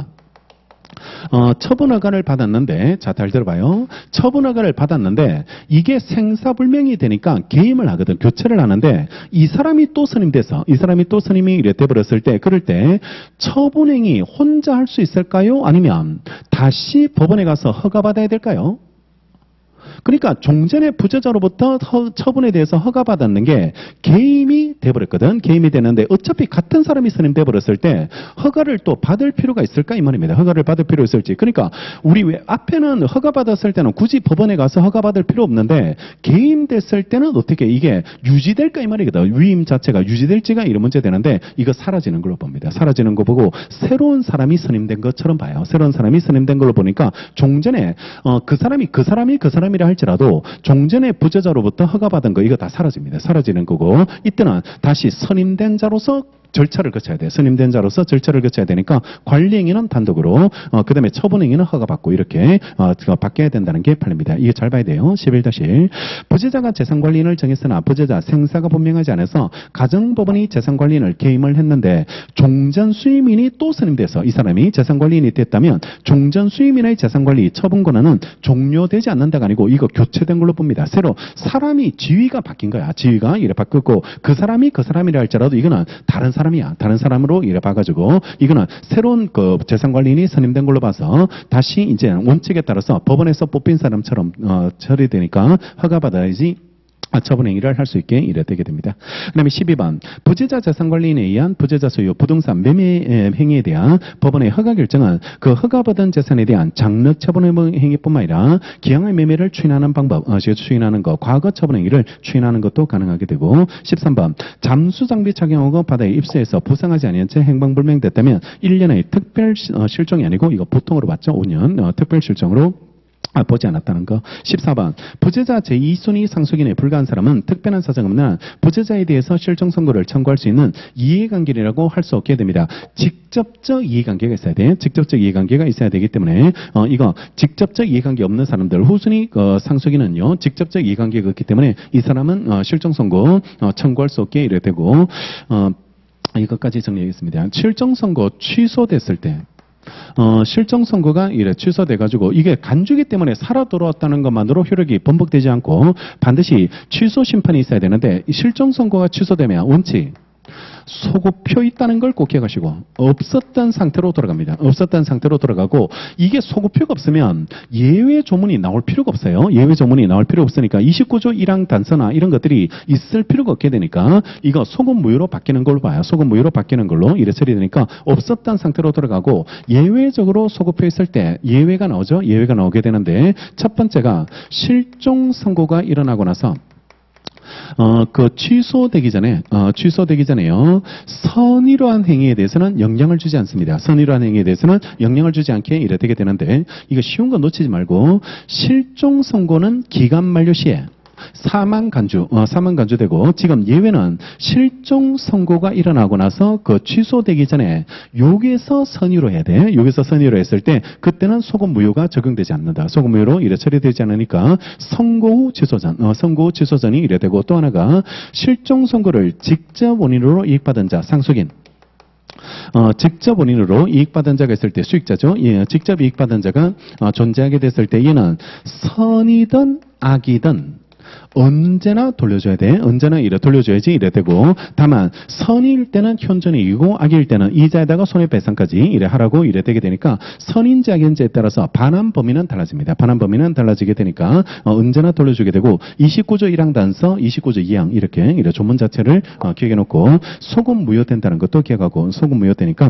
Speaker 1: 어, 처분 허가를 받았는데, 자, 잘 들어봐요. 처분 허가를 받았는데, 이게 생사불명이 되니까 개임을 하거든. 교체를 하는데, 이 사람이 또 선임돼서, 이 사람이 또 선임이 이래 돼버렸을 때, 그럴 때, 처분행위 혼자 할 수 있을까요? 아니면, 다시 법원에 가서 허가받아야 될까요? 그러니까 종전의 부저자로부터 허, 처분에 대해서 허가받았는 게 개임이 돼버렸거든. 개임이 되는데 어차피 같은 사람이 선임돼 버렸을 때 허가를 또 받을 필요가 있을까 이 말입니다. 허가를 받을 필요 있을지. 그러니까 우리 왜 앞에는 허가받았을 때는 굳이 법원에 가서 허가받을 필요 없는데 개임됐을 때는 어떻게 이게 유지될까 이 말이거든. 위임 자체가 유지될지가 이런 문제 되는데 이거 사라지는 걸로 봅니다. 사라지는 거 보고 새로운 사람이 선임된 것처럼 봐요. 새로운 사람이 선임된 걸로 보니까 종전에 어, 그 사람이 그 사람이 그 사람이라 할지라도 종전의 부저자로부터 허가받은 거 이거 다 사라집니다. 사라지는 거고 이때는 다시 선임된 자로서 절차를 거쳐야 돼요. 선임된 자로서 절차를 거쳐야 되니까 관리행위는 단독으로 어, 그 다음에 처분행위는 허가받고 이렇게 어, 바뀌어야 된다는 게 판례입니다. 이게 잘 봐야 돼요. 십일 일 부재자가 재산관리인을 정했으나 부재자 생사가 분명하지 않아서 가정법원이 재산관리인을 개임을 했는데 종전 수임인이 또 선임돼서 이 사람이 재산관리인이 됐다면 종전 수임인의 재산관리 처분 권한은 종료되지 않는다가 아니고 이거 교체된 걸로 봅니다. 새로 사람이 지위가 바뀐 거야. 지위가 이래 바뀌고 그 사람이 그 사람이라 할지라도 이거는 다른 사람이야. 다른 사람으로 이래 봐가지고 이거는 새로운 그 재산관리인이 선임된 걸로 봐서 다시 이제 원칙에 따라서 법원에서 뽑힌 사람처럼 어, 처리되니까 허가받아야지 처분행위를 할 수 있게 이래 되게 됩니다. 그 다음에 십이 번 부재자 재산관리인에 의한 부재자 소유 부동산 매매 행위에 대한 법원의 허가 결정은 그 허가받은 재산에 대한 장력 처분행위뿐만 아니라 기왕의 매매를 추인하는 방법, 어, 추인하는 것, 과거 처분행위를 추인하는 것도 가능하게 되고 십삼 번 잠수장비 착용하고 바다에 입수해서 부상하지 아니한 채 행방불명됐다면 일 년의 특별 실종이 아니고 이거 보통으로 봤죠. 오 년 어, 특별 실종으로 아, 보지 않았다는 거. 십사 번 부재자 제이 순위 상속인에 불과한 사람은 특별한 사정 없는 한 부재자에 대해서 실종 선고를 청구할 수 있는 이해관계라고 할 수 없게 됩니다. 직접적 이해관계가 있어야 돼. 직접적 이해관계가 있어야 되기 때문에 어, 이거 직접적 이해관계 없는 사람들 후순위 어, 상속인은요 직접적 이해관계가 없기 때문에 이 사람은 어, 실종 선고 어, 청구할 수 없게 이래 되고 어, 이것까지 정리하겠습니다. 실종 선고 취소됐을 때 어, 실종 선고가 이래 취소돼가지고 이게 간주기 때문에 살아 돌아왔다는 것만으로 효력이 번복되지 않고 반드시 취소 심판이 있어야 되는데 이 실종 선고가 취소되면 원칙 소급표 있다는 걸 꼭 기억하시고 없었던 상태로 돌아갑니다. 없었던 상태로 돌아가고 이게 소급표가 없으면 예외 조문이 나올 필요가 없어요. 예외 조문이 나올 필요 없으니까 이십구 조 일 항 단서나 이런 것들이 있을 필요가 없게 되니까 이거 소급 무효로 바뀌는 걸로 봐요. 소급 무효로 바뀌는 걸로 이래 처리되니까 없었던 상태로 돌아가고 예외적으로 소급표 있을 때 예외가 나오죠. 예외가 나오게 되는데 첫 번째가 실종 선고가 일어나고 나서 어, 그 취소되기 전에, 어, 취소되기 전에요. 선의로한 행위에 대해서는 영향을 주지 않습니다. 선의로한 행위에 대해서는 영향을 주지 않게 이래 되게 되는데, 이거 쉬운 거 놓치지 말고, 실종 선고는 기간 만료 시에 사망 간주, 어, 사망 간주되고, 지금 예외는 실종 선고가 일어나고 나서 그 취소되기 전에 여기에서 선의로 해야 돼. 여기서 선의로 했을 때 그때는 소급 무효가 적용되지 않는다. 소급 무효로 이래 처리되지 않으니까 선고 후 취소 전, 어, 선고 후 취소 전이 이래 되고 또 하나가 실종 선고를 직접 원인으로 이익받은 자, 상속인. 어, 직접 원인으로 이익받은 자가 있을 때 수익자죠. 예, 직접 이익받은 자가 어, 존재하게 됐을 때 얘는 선이든 악이든 언제나 돌려줘야 돼. 언제나 이래 돌려줘야지 이래 되고 다만 선일 때는 현존이익이고 악일 때는 이자에다가 손해배상까지 이래 하라고 이래 되게 되니까 선인지 악인지에 따라서 반환 범위는 달라집니다. 반환 범위는 달라지게 되니까 어, 언제나 돌려주게 되고 이십구 조 일 항 단서, 이십구 조 이 항 이렇게 이래 조문 자체를 어, 기억해 놓고 소급 무효된다는 것도 기억하고 소급 무효되니까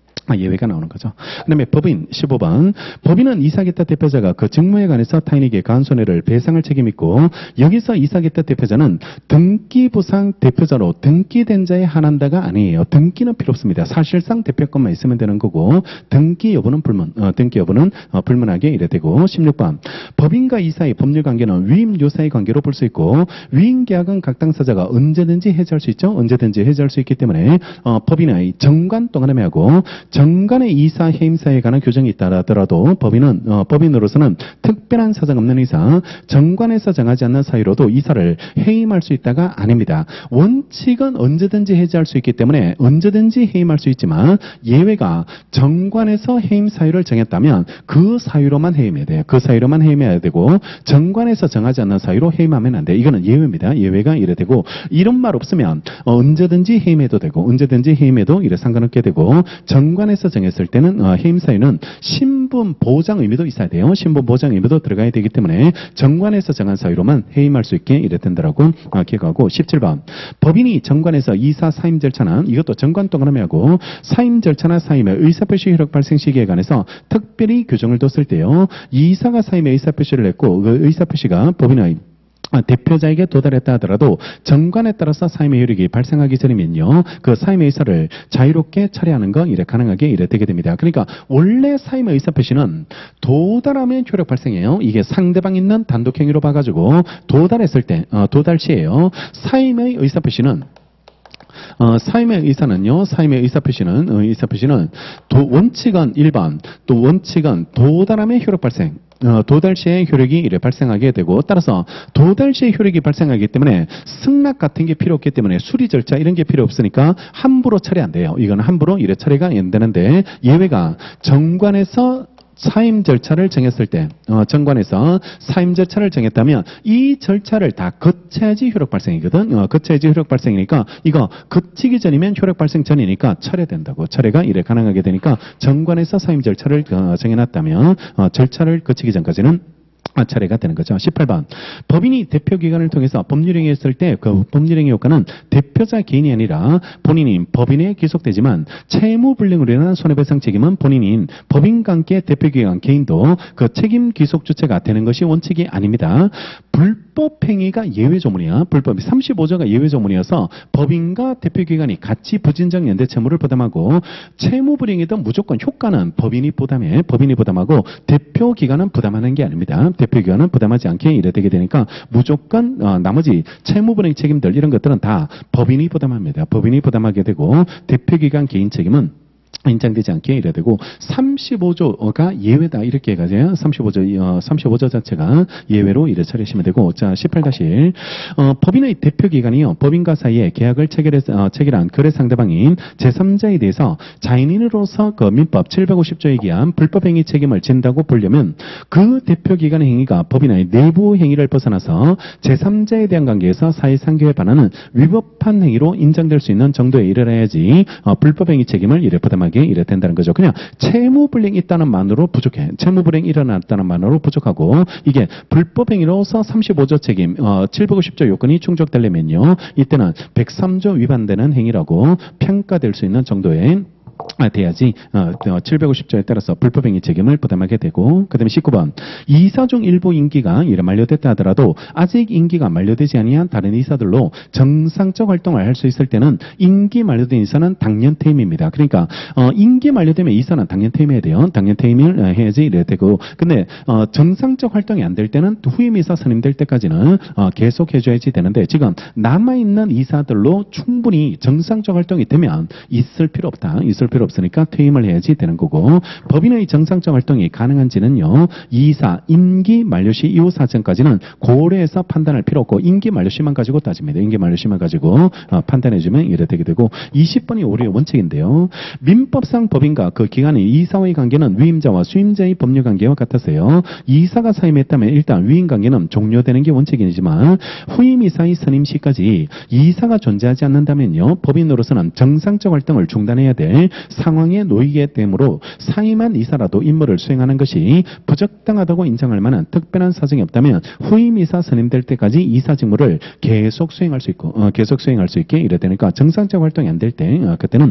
Speaker 1: 예외가 나오는 거죠. 그 다음에 법인 십오 번. 법인은 이사기타 대표자가 그 직무에 관해서 타인에게 가한 손해를 배상할 책임이 있고 여기서 이사기타 대표자는 등기부상 대표자로 등기된 자에 한한다가 아니에요. 등기는 필요 없습니다. 사실상 대표권만 있으면 되는 거고 등기 여부는 불문, 어, 등기 여부는 어, 불문하게 이래 되고 십육 번. 법인과 이사의 법률 관계는 위임 요사의 관계로 볼 수 있고 위임 계약은 각 당사자가 언제든지 해지할 수 있죠. 언제든지 해지할 수 있기 때문에 어, 법인의 정관 동안함에 하고 정관의 이사 해임사에 관한 규정이 있다 하더라도 법인은 어, 법인으로서는 특별한 사정 없는 이상 정관에서 정하지 않는 사유로도 이사를 해임할 수 있다가 아닙니다. 원칙은 언제든지 해지할 수 있기 때문에 언제든지 해임할 수 있지만 예외가 정관에서 해임 사유를 정했다면 그 사유로만 해임해야 돼요. 그 사유로만 해임해야 되고 정관에서 정하지 않는 사유로 해임하면 안 돼요. 이거는 예외입니다. 예외가 이래 되고 이런 말 없으면 어, 언제든지 해임해도 되고 언제든지 해임해도 이래 상관없게 되고 정관 에서 정했을 때는 어, 해임 사유는 신분 보장 의미도 있어야 돼요. 신분 보장 의미도 들어가야 되기 때문에 정관에서 정한 사유로만 해임할 수 있게 이래 된다라고 어, 기억하고 십칠 번. 법인이 정관에서 이사 사임 절차는 이것도 정관 동그라미 하고 사임 절차나 사임의 의사표시 효력 발생 시기에 관해서 특별히 규정을 뒀을 때요. 이사가 사임의 의사표시를 했고 그 의사표시가 법인의 대표자에게 도달했다 하더라도 정관에 따라서 사임의 효력이 발생하기 전이면요. 그 사임의 의사를 자유롭게 처리하는 거 이래 가능하게 이래 되게 됩니다. 그러니까 원래 사임의 의사표시는 도달하면 효력 발생해요. 이게 상대방 있는 단독행위로 봐가지고 도달했을 때 어, 도달 시에요. 사임의 의사표시는 어, 사임의 의사는요, 사임의 의사표시는, 어, 의사표시는 도, 원칙은 일 번, 또 원칙은 도달함의 효력 발생. 어, 도달 시에 효력이 이래 발생하게 되고 따라서 도달 시에 효력이 발생하기 때문에 승낙 같은 게 필요 없기 때문에 수리 절차 이런 게 필요 없으니까 함부로 처리 안 돼요. 이거는 함부로 이래 처리가 안 되는데 예외가 정관에서 사임 절차를 정했을 때 어, 정관에서 사임 절차를 정했다면 이 절차를 다 거쳐야지 효력 발생이거든. 어, 거쳐야지 효력 발생이니까 이거 거치기 전이면 효력 발생 전이니까 철회된다고. 철회가 이래 가능하게 되니까 정관에서 사임 절차를 어, 정해놨다면 어, 절차를 거치기 전까지는 차례가 되는 거죠. 십팔 번. 법인이 대표기관을 통해서 법률행위 했을 때 그 법률행위 효과는 대표자 개인이 아니라 본인인 법인에 기속되지만 채무불이행으로 인한 손해배상 책임은 본인인 법인관계 대표기관 개인도 그 책임 기속 주체가 되는 것이 원칙이 아닙니다. 불법행위가 예외조문이야. 불법이 삼십오 조가 예외조문이어서 법인과 대표기관이 같이 부진정 연대 채무를 부담하고 채무불이행이든 무조건 효과는 법인이 부담해. 법인이 부담하고 대표기관은 부담하는 게 아닙니다. 대표기관은 부담하지 않게 이래 되게 되니까 무조건 어, 나머지 채무불이행 책임들 이런 것들은 다 법인이 부담합니다. 법인이 부담하게 되고 대표기관 개인 책임은 인정되지 않게 이래 되고 삼십오 조가 예외다 이렇게 해가지고 삼십오 조 어, 삼십오 조 자체가 예외로 이래 처리하시면 되고 자 십팔 다시 일 어, 법인의 대표기관이요 법인과 사이에 계약을 체결해, 어, 체결한 거래 상대방인 제삼자에 대해서 자인인으로서 그 민법 칠백오십 조에 기한 불법행위 책임을 진다고 보려면 그 대표기관의 행위가 법인의 내부 행위를 벗어나서 제삼자에 대한 관계에서 사회상규에 반하는 위법한 행위로 인정될 수 있는 정도에 이르러야지 어, 불법행위 책임을 이래 부담하게 이래 된다는 거죠. 그냥 채무불이행이 있다는 만으로 부족해. 채무불이행이 일어났다는 만으로 부족하고 이게 불법행위로서 삼십오 조 책임 어, 칠백오십 조 요건이 충족되려면요. 이때는 백삼 조 위반되는 행위라고 평가될 수 있는 정도의 돼야지 어, 칠백오십 조에 따라서 불법행위 책임을 부담하게 되고 그 다음에 십구 번 이사 중 일부 임기가 이래 만료됐다 하더라도 아직 임기가 만료되지 아니한 다른 이사들로 정상적 활동을 할 수 있을 때는 임기 만료된 이사는 당연 퇴임입니다. 그러니까 어, 임기 만료되면 이사는 당연 퇴임해야 돼요. 당연 퇴임을 해야지 이래 되고 근데 어, 정상적 활동이 안 될 때는 후임 이사 선임될 때까지는 어, 계속 해줘야지 되는데 지금 남아있는 이사들로 충분히 정상적 활동이 되면 있을 필요 없다. 있을 필요 없으니까 퇴임을 해야지 되는 거고 법인의 정상적 활동이 가능한지는요. 이사 임기 만료시 이후 사정까지는 고려해서 판단할 필요 없고 임기 만료시만 가지고 따집니다. 임기 만료시만 가지고 어, 판단해주면 이래 되게 되고 이십 번이 오류의 원칙인데요. 민법상 법인과 그 기관의 이사와의 관계는 위임자와 수임자의 법률 관계와 같아서요. 이사가 사임했다면 일단 위임 관계는 종료되는 게 원칙이지만 후임 이사의 선임 시까지 이사가 존재하지 않는다면요. 법인으로서는 정상적 활동을 중단해야 될 상황에 놓이게 되므로 사임한 이사라도 임무를 수행하는 것이 부적당하다고 인정할 만한 특별한 사정이 없다면 후임 이사 선임될 때까지 이사 직무를 계속 수행할 수 있고 어, 계속 수행할 수 있게 이래 되니까 정상적 활동이 안 될 때 어, 그때는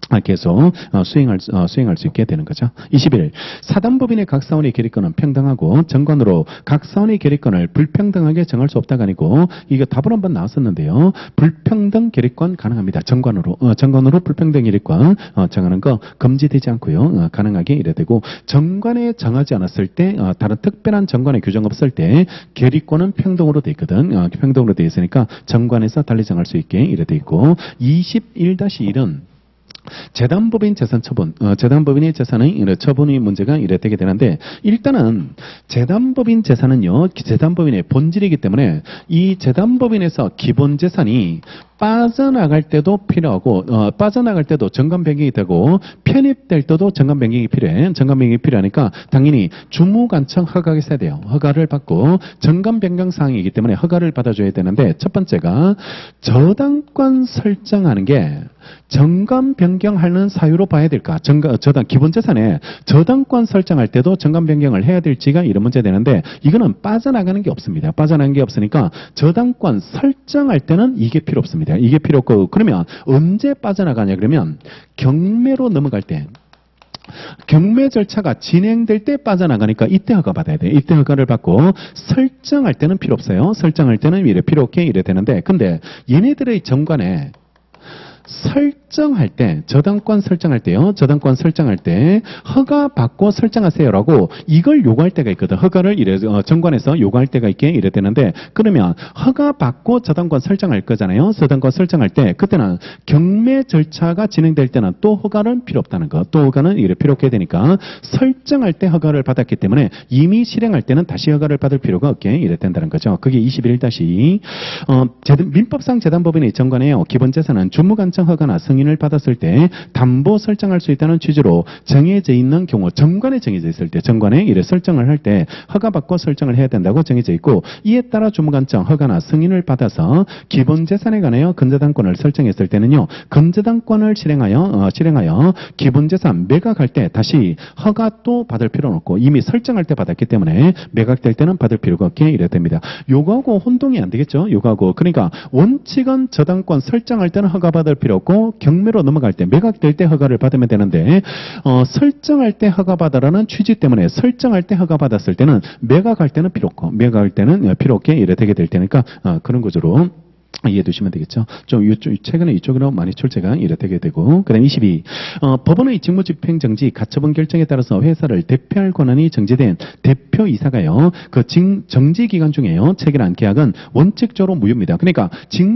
Speaker 1: 계속 수행할, 수행할 수 있게 되는 거죠. 이십일. 사단법인의 각 사원의 결의권은 평등하고 정관으로 각 사원의 결의권을 불평등하게 정할 수 없다가 아니고 이거 답을 한번 나왔었는데요. 불평등 결의권 가능합니다. 정관으로 어, 정관으로 불평등 결의권 어, 정하는 거 금지되지 않고요. 어, 가능하게 이래 되고 정관에 정하지 않았을 때 어, 다른 특별한 정관의 규정 없을 때 결의권은 평등으로 돼 있거든. 어, 평등으로 돼 있으니까 정관에서 달리 정할 수 있게 이래 돼 있고 이십일 다시 일은 재단법인 재산 처분, 어, 재단법인의 재산의 처분의 문제가 이래 되게 되는데 일단은 재단법인 재산은요, 재단법인의 본질이기 때문에 이 재단법인에서 기본 재산이 빠져나갈 때도 필요하고 어, 빠져나갈 때도 정관 변경이 되고 편입될 때도 정관 변경이 필요해. 정관 변경이 필요하니까 당연히 주무관청 허가가 있어야 돼요. 허가를 받고 정관 변경 사항이기 때문에 허가를 받아줘야 되는데 첫 번째가 저당권 설정하는 게 정관 변경하는 사유로 봐야 될까? 정관, 저당, 기본 재산에 저당권 설정할 때도 정관 변경을 해야 될지가 이런 문제 되는데 이거는 빠져나가는 게 없습니다. 빠져나가는 게 없으니까 저당권 설정할 때는 이게 필요 없습니다. 이게 필요 없고 그러면 언제 빠져나가냐 그러면 경매로 넘어갈 때 경매 절차가 진행될 때 빠져나가니까 이때 허가 받아야 돼요. 이때 허가를 받고 설정할 때는 필요 없어요. 설정할 때는 이래 필요 없게 이래 되는데 근데 얘네들의 정관에 설정할 때, 저당권 설정할 때요. 저당권 설정할 때 허가 받고 설정하세요라고 이걸 요구할 때가 있거든. 허가를 이래 어, 정관에서 요구할 때가 있게 이래 되는데 그러면 허가 받고 저당권 설정할 거잖아요. 저당권 설정할 때 그때는 경매 절차가 진행될 때는 또 허가는 필요 없다는 거. 또 허가는 이래 필요 없게 되니까 설정할 때 허가를 받았기 때문에 이미 실행할 때는 다시 허가를 받을 필요가 없게 이래 된다는 거죠. 그게 이십일 다시 이. 어, 민법상 재단법인의 정관에요. 기본 재산은 주무관청 허가나 승인을 받았을 때 담보 설정할 수 있다는 취지로 정해져 있는 경우 정관에 정해져 있을 때 정관에 이래 설정을 할 때 허가받고 설정을 해야 된다고 정해져 있고 이에 따라 주무관청 허가나 승인을 받아서 기본 재산에 관하여 근저당권을 설정했을 때는요. 근저당권을 실행하여 어, 실행하여 기본 재산 매각할 때 다시 허가 또 받을 필요는 없고 이미 설정할 때 받았기 때문에 매각될 때는 받을 필요가 없게 이래 됩니다. 요거하고 혼동이 안 되겠죠. 요거하고 그러니까 원칙은 저당권 설정할 때는 허가 받을 필요 없고 경매로 넘어갈 때 매각될 때 허가를 받으면 되는데 어, 설정할 때 허가받으라는 취지 때문에 설정할 때 허가받았을 때는 매각할 때는 필요 없고 매각할 때는 필요 없게 이래 되게 될 테니까 어, 그런 구조로 이해해 두시면 되겠죠. 좀 이쪽, 최근에 이쪽으로 많이 출제가 이래 되게 되고 그 다음 이십이. 어, 법원의 직무집행정지 가처분 결정에 따라서 회사를 대표할 권한이 정지된 대표이사가요. 그 직, 정지기간 중에요. 체결한 계약은 원칙적으로 무효입니다. 그러니까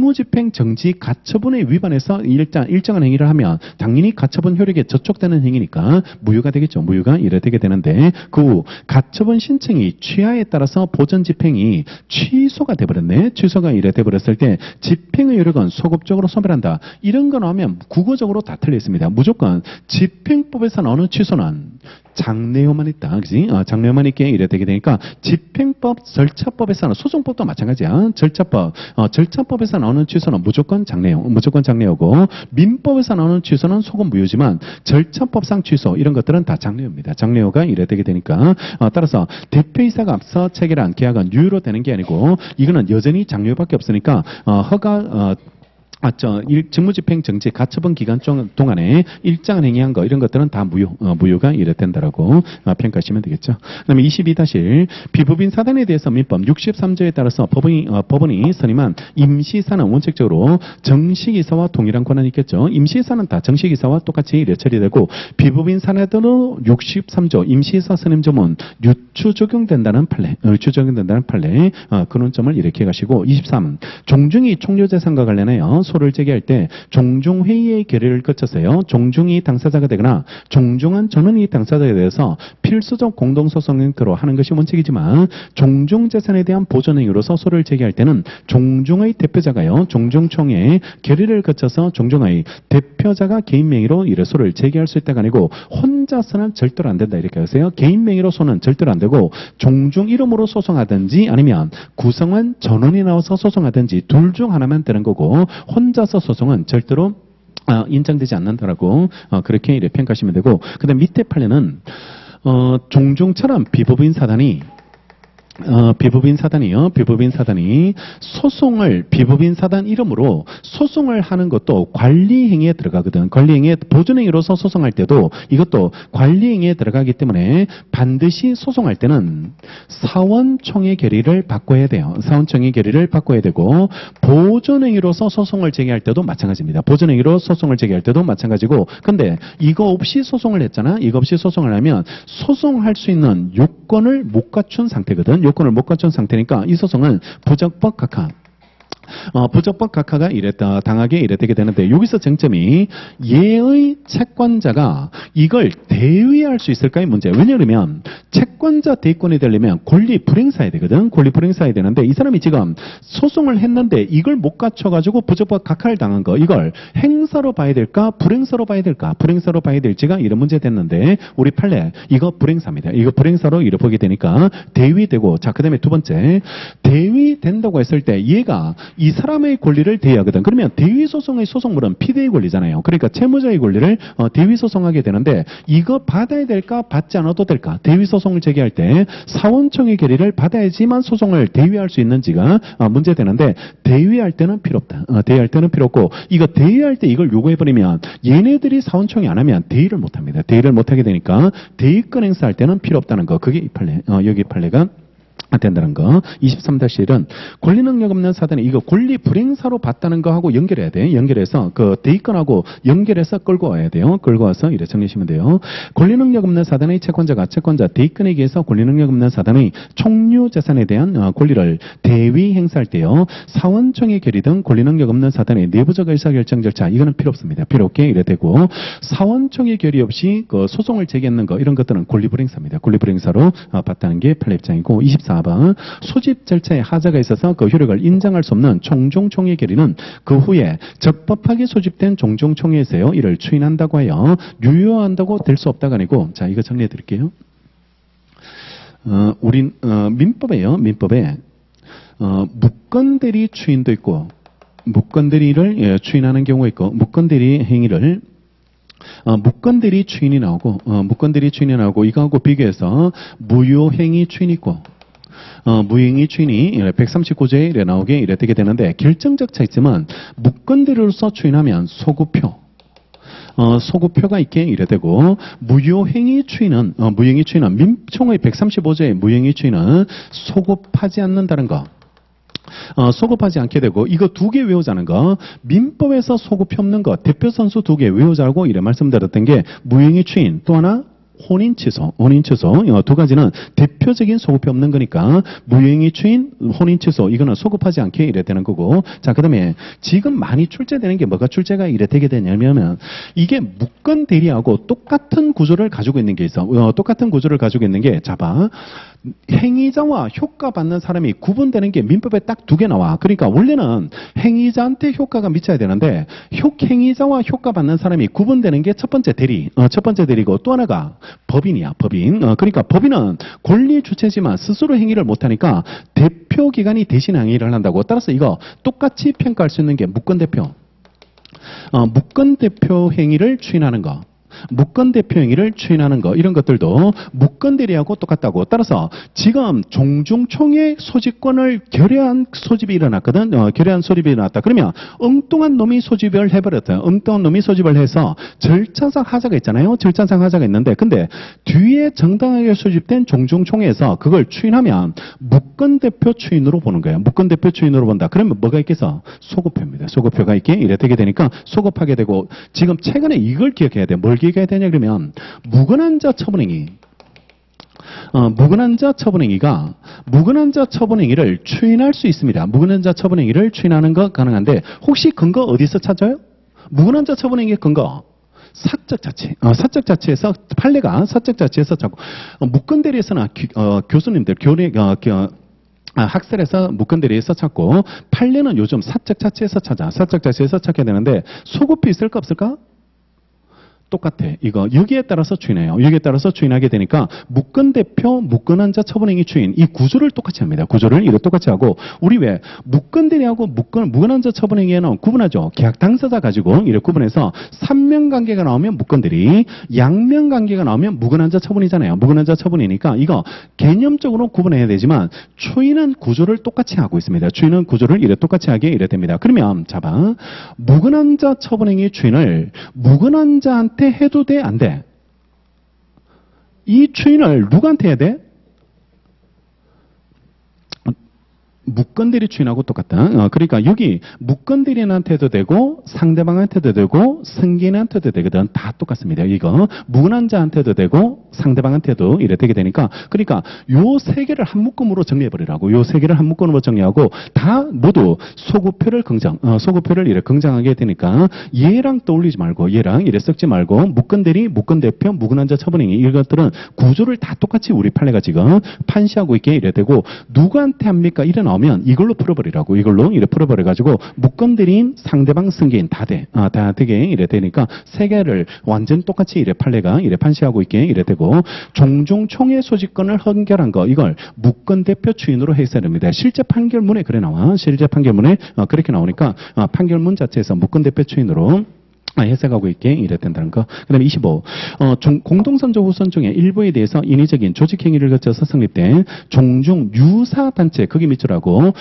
Speaker 1: 직무집행정지 가처분에 위반해서 일단 일정한 행위를 하면 당연히 가처분 효력에 저촉되는 행위니까 무효가 되겠죠. 무효가 이래 되게 되는데 그 후 가처분 신청이 취하에 따라서 보전집행이 취소가 돼버렸네. 취소가 이래 돼버렸을 때 집행의 효력은 소급적으로 소멸한다. 이런 거 나오면 국어적으로 다 틀려 있습니다. 무조건 집행법에서 나오는 취소는 장래효만 있다. 그지? 어, 장래효만 있게 이래 되게 되니까 집행법, 절차법에서는 소송법도 마찬가지야. 절차법, 어, 절차법에서 나오는 취소는 무조건 장래효, 무조건 장래효고 민법에서 나오는 취소는 소급 무효지만 절차법상 취소 이런 것들은 다 장래효입니다. 장래효가 이래 되게 되니까 어, 따라서 대표이사가 앞서 체결한 계약은 유효로 되는 게 아니고 이거는 여전히 장래효밖에 없으니까 어, 허가 어, 아, 저, 일, 직무집행 정지 가처분 기간 동안에 일정한 행위한 거, 이런 것들은 다 무효, 어, 무효가 이래 된다라고 어, 평가하시면 되겠죠. 그 다음에 이십이 다시 일. 비법인 사단에 대해서 민법 육십삼 조에 따라서 법원이, 어, 법원이 선임한 임시사는 원칙적으로 정식이사와 동일한 권한이 있겠죠. 임시이사는 다 정식이사와 똑같이 이래 처리되고, 비법인 사내도 육십삼 조 임시이사 선임 조문 유추 적용된다는 판례, 어, 유추 적용된다는 판례, 어, 그런 점을 이렇게 가시고, 이십삼. 종중이 총료재산과 관련하여 소를 제기할 때 종중회의의 결의를 거쳐서요. 종중이 당사자가 되거나 종중한 전원이 당사자에 대해서 필수적 공동소송 형태로 하는 것이 원칙이지만 종중재산에 대한 보존행위로서 소를 제기할 때는 종중의 대표자가요. 종중총회의 결의를 거쳐서 종중의 대표자가 개인 명의로 이래 소를 제기할 수 있다가 아니고 혼자서는 절대로 안 된다 이렇게 하세요. 개인 명의로 소는 절대로 안 되고 종중 이름으로 소송하든지 아니면 구성원 전원이 나와서 소송하든지 둘 중 하나만 되는 거고 혼자서 소송은 절대로 어, 인정되지 않는다라고 어, 그렇게 이래 평가하시면 되고 그 다음 밑에 판례는 어, 종중처럼 비법인 사단이 어, 비법인 사단이요. 비법인 사단이 소송을 비법인 사단 이름으로 소송을 하는 것도 관리행위에 들어가거든. 관리행위에 보존행위로서 소송할 때도 이것도 관리행위에 들어가기 때문에 반드시 소송할 때는 사원총회 결의를 바꿔야 돼요. 사원총회 결의를 바꿔야 되고 보존행위로서 소송을 제기할 때도 마찬가지입니다. 보존행위로 소송을 제기할 때도 마찬가지고 근데 이거 없이 소송을 했잖아. 이거 없이 소송을 하면 소송할 수 있는 요건을 못 갖춘 상태거든. 요건을 못 갖춘 상태니까 이 소송은 부적법 각하. 어, 부적법 각하가 이랬다, 당하게 이랬되게 되는데 여기서 쟁점이 예의 채권자가 이걸 대위할 수 있을까의 문제. 왜냐하면 채권자 대위권이 되려면 권리 불행사해야 되거든. 권리 불행사해야 되는데 이 사람이 지금 소송을 했는데 이걸 못 갖춰가지고 부적법 각하를 당한 거 이걸 행사로 봐야 될까 불행사로 봐야 될까 불행사로 봐야 될지가 이런 문제 됐는데 우리 판례 이거 불행사입니다. 이거 불행사로 이렇게 보게 되니까 대위되고 자 그 다음에 두 번째 대위된다고 했을 때 얘가 이 사람의 권리를 대위하거든. 그러면 대위소송의 소송물은 피대의 권리잖아요. 그러니까 채무자의 권리를 어, 대위소송하게 되는데 이거 받아야 될까 받지 않아도 될까? 대위소송을 제기할 때 사원총회 결의를 받아야지만 소송을 대위할 수 있는지가 어, 문제되는데 대위할 때는 필요 없다. 어, 대위할 때는 필요 없고 이거 대위할 때 이걸 요구해버리면 얘네들이 사원총회 안 하면 대위를 못합니다. 대위를 못하게 되니까 대위권 행사할 때는 필요 없다는 거. 그게 이 판례. 어, 여기 판례가 된다는 거. 이십삼 다시 일은 권리 능력 없는 사단이 이거 권리 불행사로 봤다는 거하고 연결해야 돼. 연결해서 그 대위권하고 연결해서 끌고 와야 돼요. 끌고 와서 이래 정리하시면 돼요. 권리 능력 없는 사단의 채권자가 채권자 대위권에 의해서 권리 능력 없는 사단의 총류 재산에 대한 권리를 대위 행사할 때요. 사원총회 결의 등 권리 능력 없는 사단의 내부적 의사결정 절차 이거는 필요 없습니다. 필요 없게 이래 되고 사원총회 결의 없이 그 소송을 제기하는 거 이런 것들은 권리 불행사입니다. 권리 불행사로 봤다는 게 판례 입장이고 이십사 번 소집 절차에 하자가 있어서 그 효력을 인정할 수 없는 총종총회 결의는 그 후에 적법하게 소집된 종종총회에서요 이를 추인한다고 하여 유효한다고 될 수 없다가 아니고 자 이거 정리해 드릴게요. 어, 우린 어, 민법에요 민법에 어, 무건대리 추인도 있고 무건대리를 예, 추인하는 경우가 있고 무건대리 행위를 어, 무건대리 추인이 나오고 어, 무건대리 추인이 나오고 이거하고 비교해서 무효행위 추인이 있고 어, 무행위 추인이 백삼십구 조에 이래 나오게 이래 되게 되는데 결정적 차이점은 무건대리로서 추인하면 소구표 어, 소구표가 있게 이래 되고 무효행위 추인은 어, 무행위 추인은 민총의 백삼십오 조의 무행위 추인은 소급하지 않는다는 거. 어, 소급하지 않게 되고 이거 두 개 외우자는 거 민법에서 소급이 없는 거 대표 선수 두 개 외우자고 이래 말씀드렸던 게 무행위 추인 또 하나 혼인 취소, 혼인 취소 두 가지는 대표적인 소급이 없는 거니까 무효행위 추인, 혼인 취소 이거는 소급하지 않게 이래 되는 거고 자 그다음에 지금 많이 출제되는 게 뭐가 출제가 이래 되게 되냐면 이게 무건 대리하고 똑같은 구조를 가지고 있는 게 있어. 어, 똑같은 구조를 가지고 있는 게 자봐. 행위자와 효과 받는 사람이 구분되는 게 민법에 딱 두 개 나와. 그러니까 원래는 행위자한테 효과가 미쳐야 되는데 효, 행위자와 효과 받는 사람이 구분되는 게 첫 번째 대리, 어, 첫 번째 대리고 또 하나가 법인이야, 법인. 어, 그러니까 법인은 권리 주체지만 스스로 행위를 못하니까 대표 기관이 대신 행위를 한다고. 따라서 이거 똑같이 평가할 수 있는 게 무권 대표. 어, 무권 대표 행위를 추인하는 거. 무건 대표 행위를 추인하는 거 이런 것들도 무건 대리하고 똑같다고. 따라서 지금 종중총회 소집권을 결여한 소집이 일어났거든. 어, 결여한 소집이 일어났다. 그러면 엉뚱한 놈이 소집을 해버렸어요. 엉뚱한 놈이 소집을 해서 절차상 하자가 있잖아요. 절차상 하자가 있는데 근데 뒤에 정당하게 소집된 종중총회에서 그걸 추인하면 무건 대표 추인으로 보는 거예요. 무건 대표 추인으로 본다. 그러면 뭐가 있겠어? 소급표입니다. 소급표가 있게 이래 되게 되니까 소급하게 되고 지금 최근에 이걸 기억해야 돼. 뭘 기억해야 되냐 그러면 무근한 자 처분행위 어, 무근한 자 처분행위가 무근한 자 처분행위를 추인할 수 있습니다. 무근한 자 처분행위를 추인하는 거 가능한데 혹시 근거 어디서 찾아요? 무근한 자 처분행위의 근거 사적 자치, 어, 사적 자치에서 판례가 사적 자치에서 자꾸 어, 무건 대리에서는 어, 교수님들 교내 어, 교, 아, 학설에서 무건대리에서 찾고 판례는 요즘 사적 자치에서 찾아. 사적 자치에서 찾게 되는데 소급이 있을까 없을까? 똑같아. 이거 여기에 따라서 추인해요. 여기에 따라서 추인하게 되니까 무권 대표, 무권 환자 처분행위 추인 이 구조를 똑같이 합니다. 구조를 이렇게 똑같이 하고 우리 왜 무권 대리하고 무권 무권 환자 처분행위에는 구분하죠. 계약 당사자 가지고 이렇게 구분해서 삼면 관계가 나오면 무권 대리, 양면 관계가 나오면 무권 환자 처분이잖아요. 무권 환자 처분이니까 이거 개념적으로 구분해야 되지만 추인은 구조를 똑같이 하고 있습니다. 추인은 구조를 이렇게 똑같이 하게 이래 됩니다. 그러면 잡아 무권 환자 처분행위 추인을 무권 환자한테 해도 돼? 안 돼? 이 추인을 누구한테 해야 돼? 무권대리 추인하고 똑같다. 어, 그러니까 여기 무권대리한테도 되고 상대방한테도 되고 승계인한테도 되거든. 다 똑같습니다. 이거 무권환자한테도 되고 상대방한테도 이래 되게 되니까 그러니까 요 세 개를 한 묶음으로 정리해버리라고. 요 세 개를 한 묶음으로 정리하고 다 모두 소구표를 긍정, 어, 소구표를 이래 긍정하게 되니까 얘랑 떠올리지 말고 얘랑 이래 섞지 말고 무권대리, 무권대표, 무권환자 처분행위 이것들은 구조를 다 똑같이 우리 판례가 지금 판시하고 있게 이래 되고 누구한테 합니까? 이래 나오면 이걸로 풀어버리라고. 이걸로 이래 풀어버려가지고 무권대리인 상대방 승계인 다 돼. 아, 다 되게 이래 되니까 세 개를 완전 똑같이 이래 판례가 이래 판시하고 있게 이래 되고 종중 총회 소지권을 헌결한 거 이걸 무권대표 추인으로 해석해야 됩니다. 실제 판결문에 그래 나와. 실제 판결문에 어, 그렇게 나오니까 어, 판결문 자체에서 무권대표 추인으로 해석하고 있게 이래 된다는 거. 그 다음에 이십오. 어, 종, 공동선조 후선 중에 일부에 대해서 인위적인 조직행위를 거쳐서 성립된 종중 유사단체, 거기 밑줄하고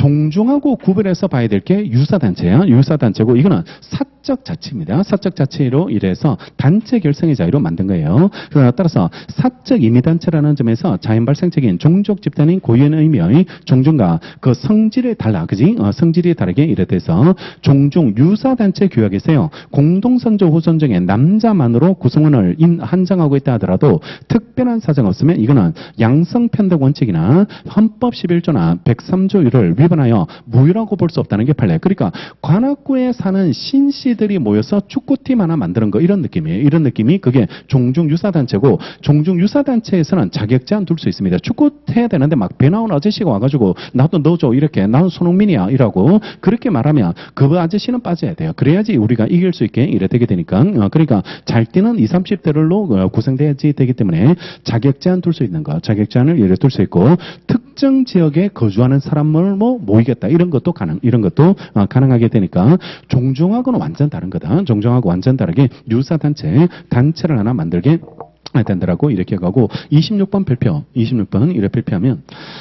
Speaker 1: 종중하고 구별해서 봐야 될 게 유사단체야. 유사단체고 이거는 사적 자체입니다. 사적 자체로 이래서 단체 결성의 자유로 만든 거예요. 따라서 사적 임의단체라는 점에서 자연발생적인 종족 집단인 고유한 의미의 종중과 그 성질이 달라. 그지? 어, 성질이 다르게 이래 돼서 종중 유사단체 규약에서요. 공동선조 후선 중에 남자만으로 구성원을 인, 한정하고 있다 하더라도 특별한 사정 없으면 이거는 양성편덕 원칙이나 헌법 십일 조나 백삼 조를 위반하여 무효라고 볼 수 없다는 게 판례. 그러니까 관악구에 사는 신씨들이 모여서 축구팀 하나 만드는 거 이런 느낌이에요. 이런 느낌이 그게 종중유사단체고 종중유사단체에서는 자격 제한 둘 수 있습니다. 축구 해야 되는데 막 배 나온 아저씨가 와가지고 나도 넣어줘 이렇게 나는 손흥민이야 이라고 그렇게 말하면 그 아저씨는 빠져야 돼요. 그래야지 우리가 이길 수 있게 이래 되게 되니까 어, 그러니까 잘 뛰는 이십, 삼십 대를로 어, 구성돼야지 되기 때문에 자격 제한 둘 수 있는 거 자격 제한을 예를 둘 수 있고 특정 지역에 거주하는 사람을 뭐 모이겠다 이런 것도 가능 이런 것도 어, 가능하게 되니까 종종하고는 완전 다른 거다. 종종하고 완전 다르게 유사단체 단체를 하나 만들게 된다라고 이렇게 가고 이십육 번 별표 이십육 번 이렇게 별표하면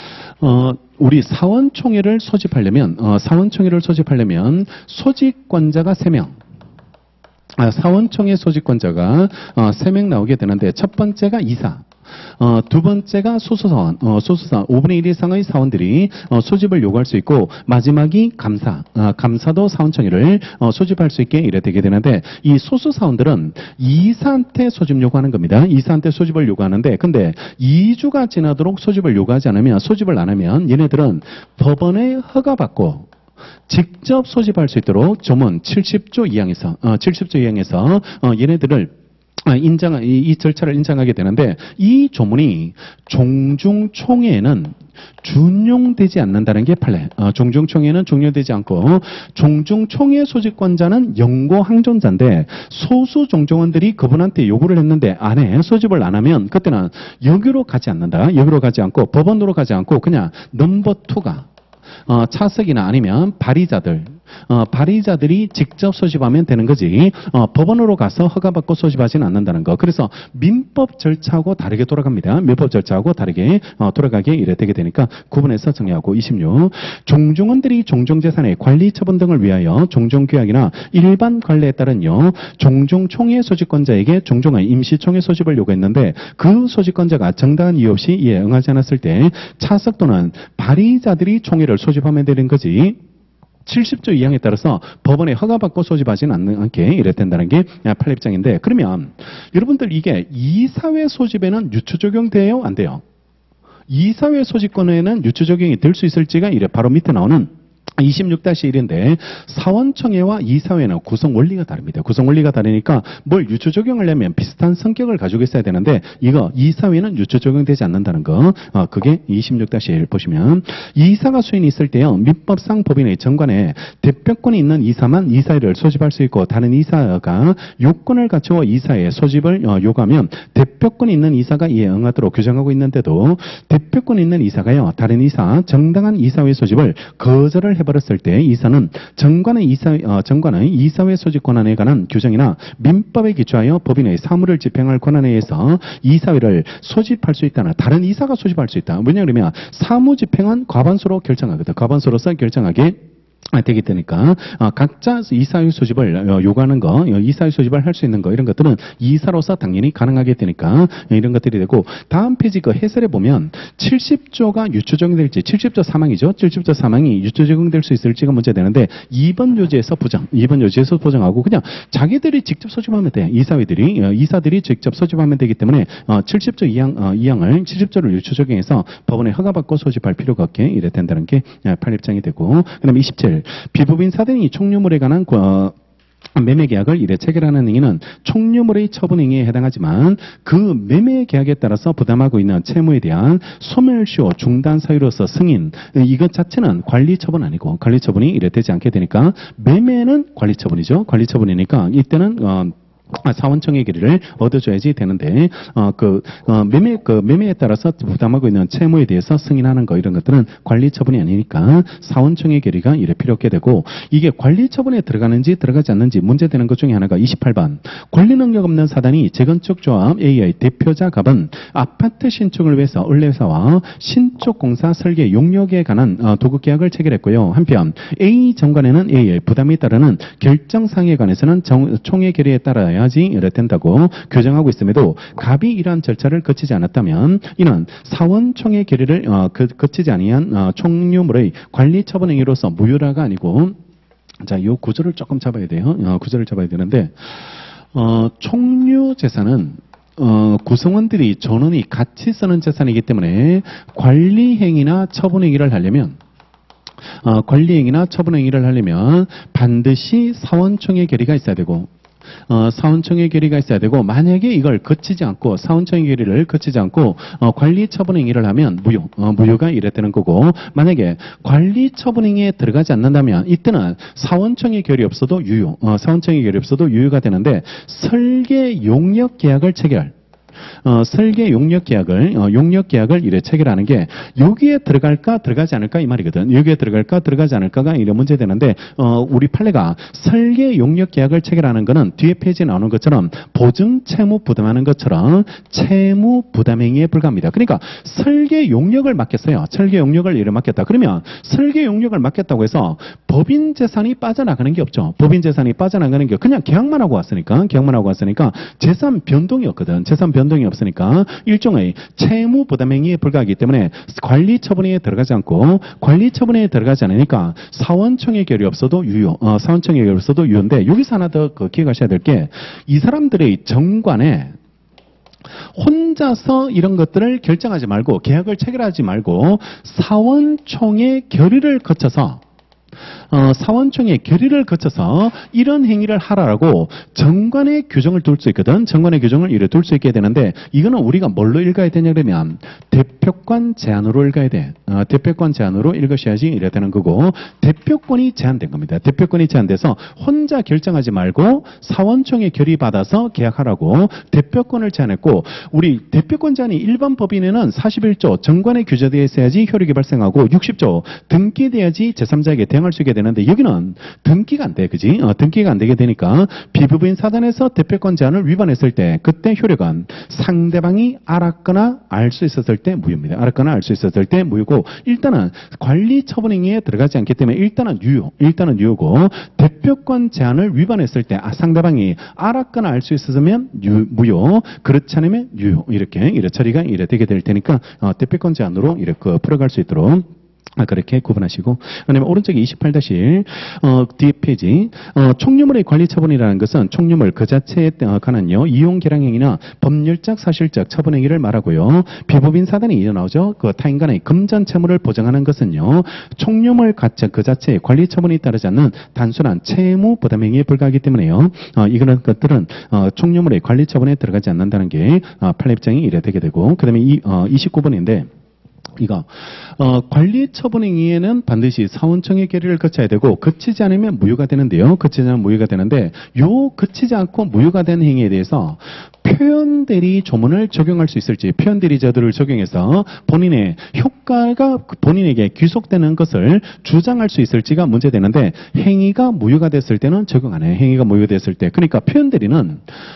Speaker 1: 어, 우리 사원총회를 소집하려면 어, 사원총회를 소집하려면 소집권자가 세 명 아, 사원총회 소집권자가 어, 세 명 나오게 되는데 첫 번째가 이사 어, 두 번째가 소수사원, 어, 소수사원, 오분의 일 이상의 사원들이 어, 소집을 요구할 수 있고 마지막이 감사, 어, 감사도 사원총회를 어, 소집할 수 있게 이래 되게 되는데 이 소수사원들은 이사한테 소집 요구하는 겁니다. 이사한테 소집을 요구하는데 근데 이 주가 지나도록 소집을 요구하지 않으면 소집을 안 하면 얘네들은 법원에 허가받고 직접 소집할 수 있도록 조문 칠십 조 이 항에서 어, 칠십 조 이 항에서 어, 얘네들을 인정, 이, 이 절차를 인정하게 되는데 이 조문이 종중총회에는 준용되지 않는다는 게 판례. 어, 종중총회는 준용되지 않고 종중총회 소집권자는 영고항존자인데 소수 종종원들이 그분한테 요구를 했는데 안 해. 소집을 안 하면 그때는 여기로 가지 않는다. 여기로 가지 않고 법원으로 가지 않고 그냥 넘버 투가 어, 차석이나 아니면 발의자들 어, 발의자들이 직접 소집하면 되는 거지 어, 법원으로 가서 허가받고 소집하지는 않는다는 거. 그래서 민법 절차하고 다르게 돌아갑니다. 민법 절차하고 다르게 어, 돌아가게 이래 되게 되니까 구분해서 정리하고 이십육. 종종원들이 종종재산의 관리 처분 등을 위하여 종종규약이나 일반 관례에 따른요 종종총회 소집권자에게 종종의 임시총회 소집을 요구했는데 그 소집권자가 정당한 이유 없이 이에 응하지 않았을 때 차석 또는 발의자들이 총회를 소집하면 되는 거지. 칠십 조 이 항에 따라서 법원에 허가받고 소집하지는 않는, 않게 이래 된다는 게 판례입장인데 그러면 여러분들 이게 이사회 소집에는 유추 적용돼요? 안 돼요? 이사회 소집권에는 유추 적용이 될 수 있을지가 이래 바로 밑에 나오는 이십육 일인데 사원청회와 이사회는 구성 원리가 다릅니다. 구성 원리가 다르니까 뭘 유추 적용을 하려면 비슷한 성격을 가지고 있어야 되는데 이거 이사회는 유추 적용되지 않는다는 거. 어, 그게 이십육 일 보시면 이사가 수인이 있을 때요. 민법상 법인의 정관에 대표권이 있는 이사만 이사회를 소집할 수 있고 다른 이사가 요건을 갖추어 이사회 소집을 어, 요구하면 대표권이 있는 이사가 이에 응하도록 규정하고 있는데도 대표권이 있는 이사가요. 다른 이사 정당한 이사회 소집을 거절을 해버렸을 때 이사는 정관의 이사 어, 정관의 이사회 소집 권한에 관한 규정이나 민법에 기초하여 법인의 사무를 집행할 권한에 의해서 이사회를 소집할 수 있다나 다른 이사가 소집할 수 있다. 왜냐하면 사무 집행은 과반수로 결정하거든. 과반수로서 결정하게 되기 때니까 어, 각자 이사회 소집을 어, 요구하는 거, 어, 이사회 소집을 할 수 있는 거 이런 것들은 이사로서 당연히 가능하게 되니까 어, 이런 것들이 되고 다음 페이지 그 해설에 보면 칠십 조가 유추 적용될지 칠십 조 사망이죠. 칠십 조 사망이 유추 적용될 수 있을지가 문제되는데 이 번 요지에서 보장, 이 번 요지에서 보장하고 그냥 자기들이 직접 소집하면 돼. 이사회들이 어, 이사들이 직접 소집하면 되기 때문에 어, 칠십 조 이항 어, 이항을 칠십 조를 유추 적용해서 법원에 허가받고 소집할 필요가 없게 이래 된다는 게 어, 판례입장이 되고 그다음에 이십칠 비법인 사단이 총유물에 관한 어, 매매 계약을 이래 체결하는 행위는 총유물의 처분 행위에 해당하지만 그 매매 계약에 따라서 부담하고 있는 채무에 대한 소멸시효 중단 사유로서 승인 이것 자체는 관리 처분 아니고 관리 처분이 이래 되지 않게 되니까 매매는 관리 처분이죠. 관리 처분이니까 이때는 어, 사원청의 결의를 얻어줘야지 되는데, 어, 그, 어, 매매, 그, 매매에 따라서 부담하고 있는 채무에 대해서 승인하는 거, 이런 것들은 관리 처분이 아니니까 사원청의 결의가 이래 필요 없게 되고, 이게 관리 처분에 들어가는지 들어가지 않는지 문제되는 것 중에 하나가 이십팔 번. 권리 능력 없는 사단이 재건축 조합 에이아이 대표자 갑은 아파트 신축을 위해서 을레사와 신축공사 설계 용역에 관한 어, 도급 계약을 체결했고요. 한편, A 정관에는 에이아이 부담이 따르는 결정사항에 관해서는 정, 총회 결의에 따라야 지 이래 된다고 규정하고 있음에도 갑이 이러한 절차를 거치지 않았다면 이는 사원총회 결의를 어, 그, 거치지 아니한 어, 총유물의 관리 처분 행위로서 무효라가 아니고 자, 이 구조를 조금 잡아야 돼요. 어, 구조를 잡아야 되는데 어, 총유 재산은 어, 구성원들이 전원이 같이 쓰는 재산이기 때문에 관리 행위나 처분 행위를 하려면 어, 관리 행위나 처분 행위를 하려면 반드시 사원총회 결의가 있어야 되고 어, 사원청의 결의가 있어야 되고 만약에 이걸 거치지 않고 사원청의 결의를 거치지 않고 어, 관리 처분 행위를 하면 무효, 어, 무효가 이래 되는 거고 만약에 관리 처분 행위에 들어가지 않는다면 이때는 사원청의 결의 없어도 유효, 어, 사원청의 결의 없어도 유효가 되는데 설계 용역 계약을 체결 어, 설계 용역 계약을, 어, 용역 계약을 이래 체결하는 게 여기에 들어갈까 들어가지 않을까 이 말이거든. 여기에 들어갈까 들어가지 않을까가 이래 문제 되는데, 어, 우리 판례가 설계 용역 계약을 체결하는 거는 뒤에 페이지에 나오는 것처럼 보증 채무 부담하는 것처럼 채무 부담 행위에 불과합니다. 그러니까 설계 용역을 맡겼어요. 설계 용역을 이래 맡겼다. 그러면 설계 용역을 맡겼다고 해서 법인 재산이 빠져나가는 게 없죠. 법인 재산이 빠져나가는 게 그냥 계약만 하고 왔으니까, 계약만 하고 왔으니까 재산 변동이 없거든. 재산 변동 변동이 없으니까 일종의 채무 부담 행위에 불과하기 때문에 관리 처분에 들어가지 않고 관리 처분에 들어가지 않으니까 사원청의 결의 없어도 유효, 어, 사원청의 결의 없어도 유효인데 여기서 하나 더 그 기억하셔야 될 게 이 사람들의 정관에 혼자서 이런 것들을 결정하지 말고 계약을 체결하지 말고 사원총의 결의를 거쳐서 어, 사원총의 결의를 거쳐서 이런 행위를 하라고 정관의 규정을 둘 수 있거든. 정관의 규정을 이래 둘 수 있게 되는데 이거는 우리가 뭘로 읽어야 되냐 그러면 대표권 제한으로 읽어야 돼. 어, 대표권 제한으로 읽으셔야지 이래 되는 거고 대표권이 제한된 겁니다. 대표권이 제한돼서 혼자 결정하지 말고 사원총의 결의 받아서 계약하라고 대표권을 제한했고 우리 대표권 제한이 일반 법인에는 사십일 조 정관에 규정되어 있어야지 효력이 발생하고 육십 조 등기돼야지 제삼자에게 대응할 수 있게 되는데 여기는 등기가 안 돼. 그지? 어, 등기가 안 되게 되니까 비법인 사단에서 대표권 제한을 위반했을 때 그때 효력은 상대방이 알았거나 알 수 있었을 때 무효입니다. 알았거나 알 수 있었을 때 무효고 일단은 관리 처분 행위에 들어가지 않기 때문에 일단은 유효. 일단은 유효고 대표권 제한을 위반했을 때 아, 상대방이 알았거나 알 수 있었으면 유, 무효. 그렇지 않으면 유효. 이렇게 이래 처리가 이래 되게 될 테니까 어, 대표권 제한으로 이렇게 풀어갈 수 있도록 아, 그렇게 구분하시고, 그 다음에 오른쪽에 이십팔 일, 어, 뒤에 페이지, 어, 총유물의 관리 처분이라는 것은 총유물 그 자체에 관한요, 이용 계량행위나 법률적, 사실적 처분행위를 말하고요, 비법인 사단이 이어 나오죠. 그 타인간의 금전 채무를 보장하는 것은요, 총유물 가치 그 자체의 관리 처분이 따르지 않는 단순한 채무 부담행위에 불과하기 때문에요, 어, 이런 것들은, 어, 총유물의 관리 처분에 들어가지 않는다는 게, 어, 판례입장이 이래 되게 되고, 그 다음에 이, 어, 이십구 번인데, 이거 어, 관리 처분행위에는 반드시 사원청의 결의를 거쳐야 되고 거치지 않으면 무효가 되는데요. 거치지 않으면 무효가 되는데 요 거치지 않고 무효가 된 행위에 대해서 표현대리 조문을 적용할 수 있을지 표현대리 제도를 적용해서 본인의 효과가 본인에게 귀속되는 것을 주장할 수 있을지가 문제되는데 행위가 무효가 됐을 때는 적용 안 해요. 행위가 무효됐을 때. 그러니까 표현대리는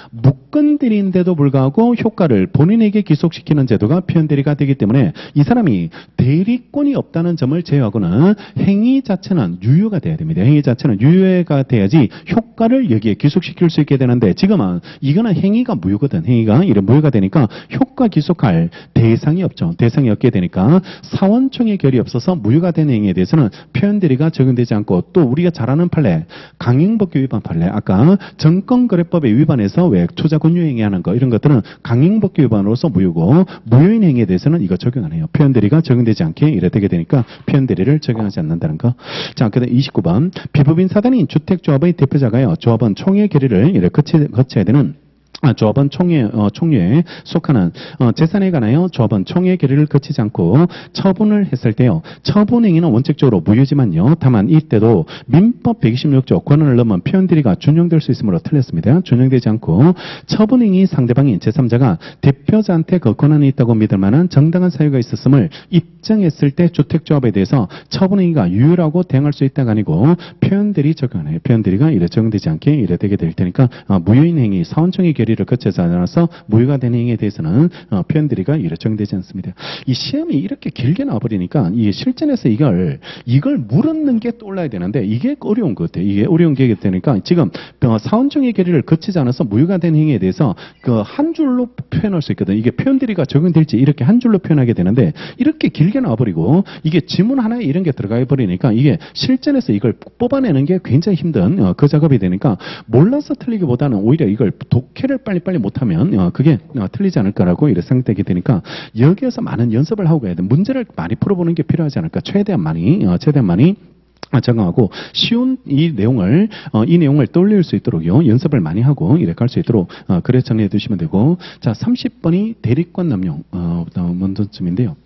Speaker 1: 무건대리인데도 불구하고 효과를 본인에게 귀속시키는 제도가 표현대리가 되기 때문에 이 사람이 대리권이 없다는 점을 제외하고는 행위 자체는 유효가 돼야 됩니다. 행위 자체는 유효가 돼야지 효과를 여기에 귀속시킬 수 있게 되는데 지금은 이거는 행위가 무효거든. 행위가 이런 무효가 되니까 효과 귀속할 대상이 없죠. 대상이 없게 되니까 사원청의 결이 없어서 무효가 된 행위에 대해서는 표현대리가 적용되지 않고 또 우리가 잘 아는 판례 강행법규 위반 판례 아까 정권거래법에 위반해서 왜 투자 권유행위하는 거 이런 것들은 강행법규 위반으로서 무효고 무효인 행위에 대해서는 이거 적용 안 해요. 표현대리가 적용되지 않게 이래 되게 되니까 표현대리를 적용하지 않는다는 거. 자, 그다음 이십구 번 비법인 사단인 주택조합의 대표자가요. 조합원 총회 결의를 이래 거치, 거쳐야 되는 아, 조합원 총회, 어, 총회에 속하는, 어, 재산에 관하여 조합원 총회 결의를 거치지 않고 처분을 했을 때요. 처분행위는 원칙적으로 무효지만요. 다만 이때도 민법 백이십육 조 권한을 넘은 표현대리가 준용될 수 있으므로 틀렸습니다. 준용되지 않고 처분행위 상대방인 제삼자가 대표자한테 그 권한이 있다고 믿을 만한 정당한 사유가 있었음을 입증했을 때 주택조합에 대해서 처분행위가 유효라고 대응할 수 있다가 아니고 표현대리 적용하네요. 표현대리가 이래 적용되지 않게 이래 되게 될 테니까, 어, 무효인 행위, 사원총회 결의 를 거쳐서 않아서 무효가 된 행위에 대해서는 어, 표현대리가 이래 적용되지 않습니다. 이 시험이 이렇게 길게 나와버리니까 이 실전에서 이걸 이걸 물었는 게 떠올라야 되는데 이게 어려운 것 같아요. 이게 어려운 게 되니까 지금 어, 사원청의 결의를 거치지 않아서 무효가 된 행위에 대해서 그 한 줄로 표현할 수 있거든. 이게 표현대리가 적용될지 이렇게 한 줄로 표현하게 되는데 이렇게 길게 나와버리고 이게 지문 하나에 이런 게 들어가 버리니까 이게 실전에서 이걸 뽑아내는 게 굉장히 힘든 어, 그 작업이 되니까 몰라서 틀리기보다는 오히려 이걸 독해를 빨리빨리 못하면 어, 그게 어, 틀리지 않을까라고 이렇게 생각되게 되니까 여기에서 많은 연습을 하고 가야 돼. 문제를 많이 풀어보는 게 필요하지 않을까. 최대한 많이 어, 최대한 많이 적용하고 쉬운 이 내용을 어, 이 내용을 떠올릴 수 있도록요 연습을 많이 하고 이렇게 할 수 있도록 어, 그래 정리해 두시면 되고. 자, 삼십 번이 대리권 남용 어, 먼저쯤인데요.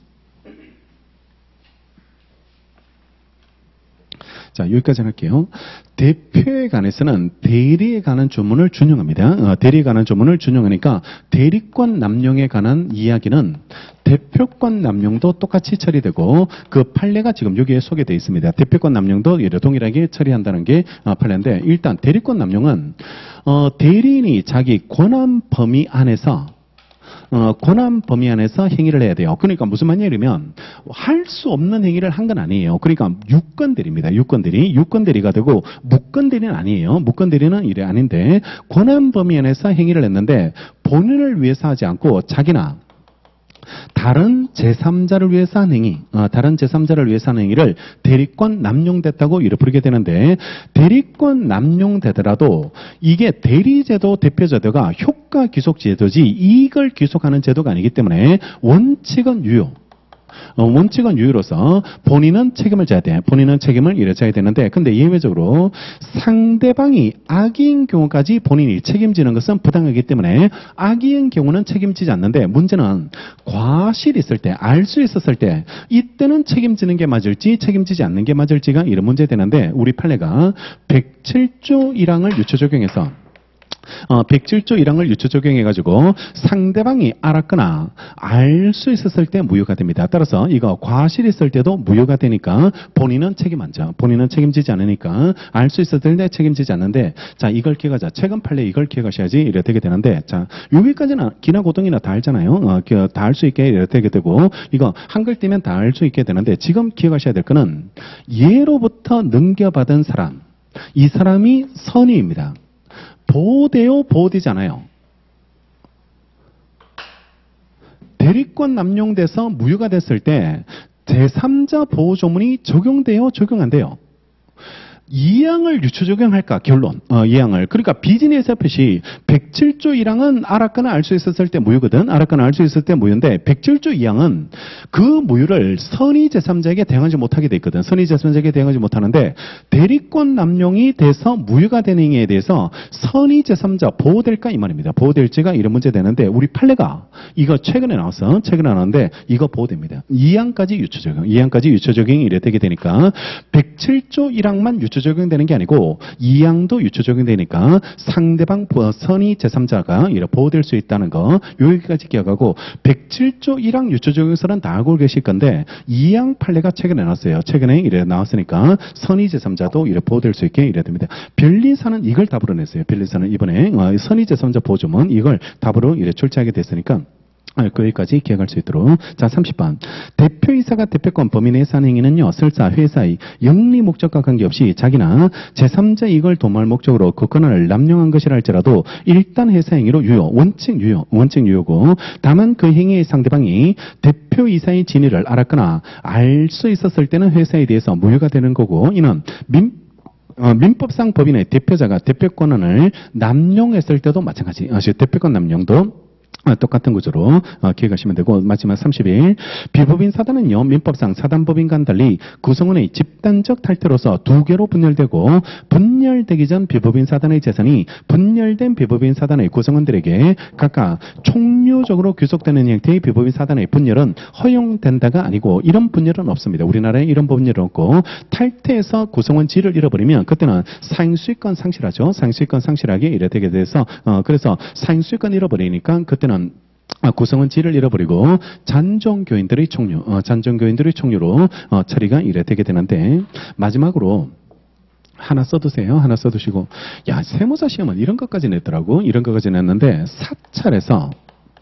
Speaker 1: 자, 여기까지 할게요. 대표에 관해서는 대리에 관한 조문을 준용합니다. 어, 대리에 관한 조문을 준용하니까 대리권 남용에 관한 이야기는 대표권 남용도 똑같이 처리되고 그 판례가 지금 여기에 소개되어 있습니다. 대표권 남용도 동일하게 처리한다는 게 어, 판례인데 일단 대리권 남용은 어, 대리인이 자기 권한 범위 안에서 어, 권한 범위 안에서 행위를 해야 돼요. 그러니까 무슨 말이냐면 할 수 없는 행위를 한 건 아니에요. 그러니까 유권대리입니다. 유권대리. 유권대리가 되고 무권대리는 아니에요. 무권대리는 일이 아닌데 권한 범위 안에서 행위를 했는데 본인을 위해서 하지 않고 자기나 다른 제삼자를 위해서 한 행위, 어, 다른 제삼자를 위해서 한 행위를 대리권 남용됐다고 이렇게 부르게 되는데 대리권 남용되더라도 이게 대리제도 대표제도가 효과 귀속 제도지 이익을 귀속하는 제도가 아니기 때문에 원칙은 유효. 어, 원칙은 유효로서 본인은 책임을 져야 돼. 본인은 책임을 이래 져야 되는데 근데 예외적으로 상대방이 악의인 경우까지 본인이 책임지는 것은 부당하기 때문에 악의인 경우는 책임지지 않는데 문제는 과실이 있을 때, 알 수 있었을 때 이때는 책임지는 게 맞을지 책임지지 않는 게 맞을지가 이런 문제 되는데 우리 판례가 백칠 조 일 항을 유추 적용해서 어, 백칠 조 일 항을 유추 적용해가지고 상대방이 알았거나 알 수 있었을 때 무효가 됩니다. 따라서 이거 과실이 있을 때도 무효가 되니까 본인은 책임 안 져. 본인은 책임지지 않으니까 알 수 있었을 때 책임지지 않는데 자 이걸 기억하자. 최근 판례 이걸 기억하셔야지 이래 되게 되는데 자 여기까지는 기나 고등이나 다 알잖아요. 어, 다 알 수 있게 이래 되게 되고 이거 한글 띄면 다 알 수 있게 되는데 지금 기억하셔야 될 거는 예로부터 넘겨받은 사람 이 사람이 선의입니다. 보호돼요? 보호되지 않아요? 대리권 남용돼서 무효가 됐을 때 제삼자 보호조문이 적용돼요? 적용 안 돼요? 이 항을 유추 적용할까? 결론. 어, 이 항을. 그러니까 비즈니스 에셋이 백칠조 일 항은 알았거나 알 수 있었을 때 무효거든. 알았거나 알 수 있을 때 무효인데 백칠조 이 항은 그 무효를 선의 제삼자에게 대응하지 못하게 돼 있거든. 선의 제삼자에게 대응하지 못하는데 대리권 남용이 돼서 무효가 되는 행위에 대해서 선의 제삼자 보호될까 이 말입니다. 보호될지가 이런 문제 되는데 우리 판례가 이거 최근에 나왔어. 최근에 나왔는데 이거 보호됩니다. 이 항까지 유추 적용. 이 항까지 유추 적용이 이래 되게 되니까 백칠조 일 항만 유추 적용되는 게 아니고 이 항도 유추 적용되니까 상대방 선의 제삼자가 이렇게 보호될 수 있다는 거 여기까지 기억하고 백칠조 일 항 유추 적용서는 다 알고 계실 건데 이 항 판례가 최근에 나왔어요. 최근에 이래 나왔으니까 선의 제삼자도 이렇게 보호될 수 있게 이래 됩니다. 변리사는 이걸 답으로 냈어요. 변리사는 이번에 선의 제삼자 보호조문 이걸 답으로 이래 출제하게 됐으니까 거기까지 기억할 수 있도록. 자, 삼십 번. 대표이사가 대표권 범인의 해산 행위는요, 설사 회사의 영리 목적과 관계없이 자기나 제삼자 이익을 도모할 목적으로 그 권한을 남용한 것이라 할지라도 일단 회사 행위로 유효, 원칙 유효, 원칙 유효고, 다만 그 행위의 상대방이 대표이사의 진위를 알았거나 알 수 있었을 때는 회사에 대해서 무효가 되는 거고, 이는 민 어, 민법상 법인의 대표자가 대표권한을 남용했을 때도 마찬가지. 어, 대표권 남용도 똑같은 구조로 기억하시면 되고, 마지막 삼십일. 비법인 사단은요, 민법상 사단법인과는 달리 구성원의 집단적 탈퇴로서 두 개로 분열되고, 분열되기 전 비법인 사단의 재산이 분열된 비법인 사단의 구성원들에게 각각 총류적으로 귀속되는 형태의 비법인 사단의 분열은 허용된다가 아니고, 이런 분열은 없습니다. 우리나라에 이런 분열은 없고, 탈퇴해서 구성원 지를 잃어버리면 그때는 사행수익권 상실하죠. 사행수익권 상실하게 이래 되게 돼서, 어, 그래서 사행수익권 잃어버리니까 그때는 아, 구성원 지를 잃어버리고 잔존교인들의 총류, 어, 잔존교인들의 총류로 어, 처리가 이래 되게 되는데, 마지막으로 하나 써두세요. 하나 써두시고, 야, 세무사 시험은 이런 것까지 냈더라고. 이런 것까지 냈는데 사찰에서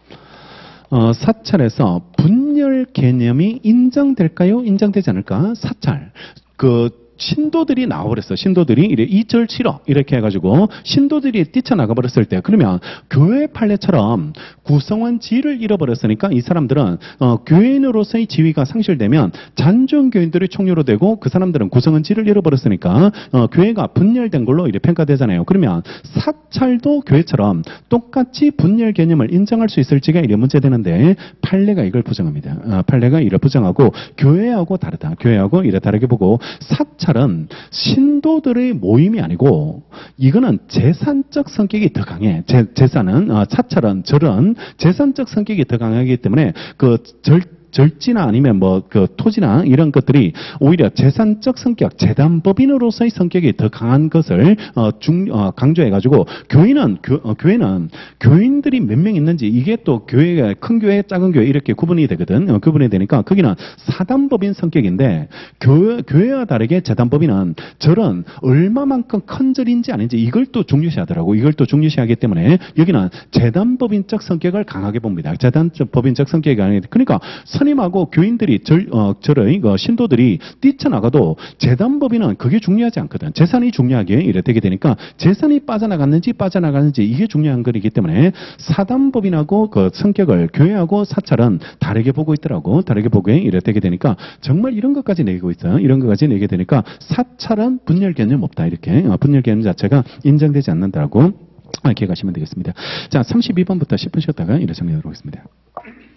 Speaker 1: 어, 사찰에서 분열 개념이 인정될까요? 인정되지 않을까? 사찰. 그 신도들이 나와버렸어. 신도들이 이래 이절 치러 이렇게 해가지고 신도들이 뛰쳐나가버렸을 때, 그러면 교회 판례처럼 구성원 지위를 잃어버렸으니까 이 사람들은 어, 교인으로서의 지위가 상실되면 잔존교인들의 총류로 되고, 그 사람들은 구성원 지위를 잃어버렸으니까 어, 교회가 분열된 걸로 이래 평가되잖아요. 그러면 사찰도 교회처럼 똑같이 분열 개념을 인정할 수 있을지가 이래 문제되는데, 판례가 이걸 부정합니다. 어, 판례가 이래 부정하고 교회하고 다르다. 교회하고 이래 다르게 보고, 사찰 사찰은 신도들의 모임이 아니고 이거는 재산적 성격이 더 강해. 재, 재산은 어, 사찰은 절은 재산적 성격이 더 강하기 때문에 그 절 절지나 아니면 뭐 그 토지나 이런 것들이 오히려 재산적 성격, 재단법인으로서의 성격이 더 강한 것을 어, 중, 어, 강조해가지고, 교인은 교, 어, 교회는 교인들이 몇 명 있는지, 이게 또 교회가 큰 교회, 작은 교회 이렇게 구분이 되거든. 어, 구분이 되니까 거기는 사단법인 성격인데, 교회, 교회와 다르게 재단법인은 절은 얼마만큼 큰 절인지 아닌지 이걸 또 중요시하더라고. 이걸 또 중요시하기 때문에 여기는 재단법인적 성격을 강하게 봅니다. 재단법인적 성격이 강하게. 그러니까 스님하고 교인들이 절, 어, 절의 어, 신도들이 뛰쳐나가도 재단법인은 그게 중요하지 않거든. 재산이 중요하게 이래 되게 되니까 재산이 빠져나갔는지 빠져나가는지 이게 중요한 거이기 때문에 사단법인하고 그 성격을 교회하고 사찰은 다르게 보고 있더라고. 다르게 보고 이래 되게 되니까 정말 이런 것까지 내고 있어요. 이런 것까지 내게 되니까 사찰은 분열 개념 없다. 이렇게 어, 분열 개념 자체가 인정되지 않는다고 기억하시면 되겠습니다. 자, 삼십이 번부터 십 분 쉬었다가 이래 정리하도록 하겠습니다.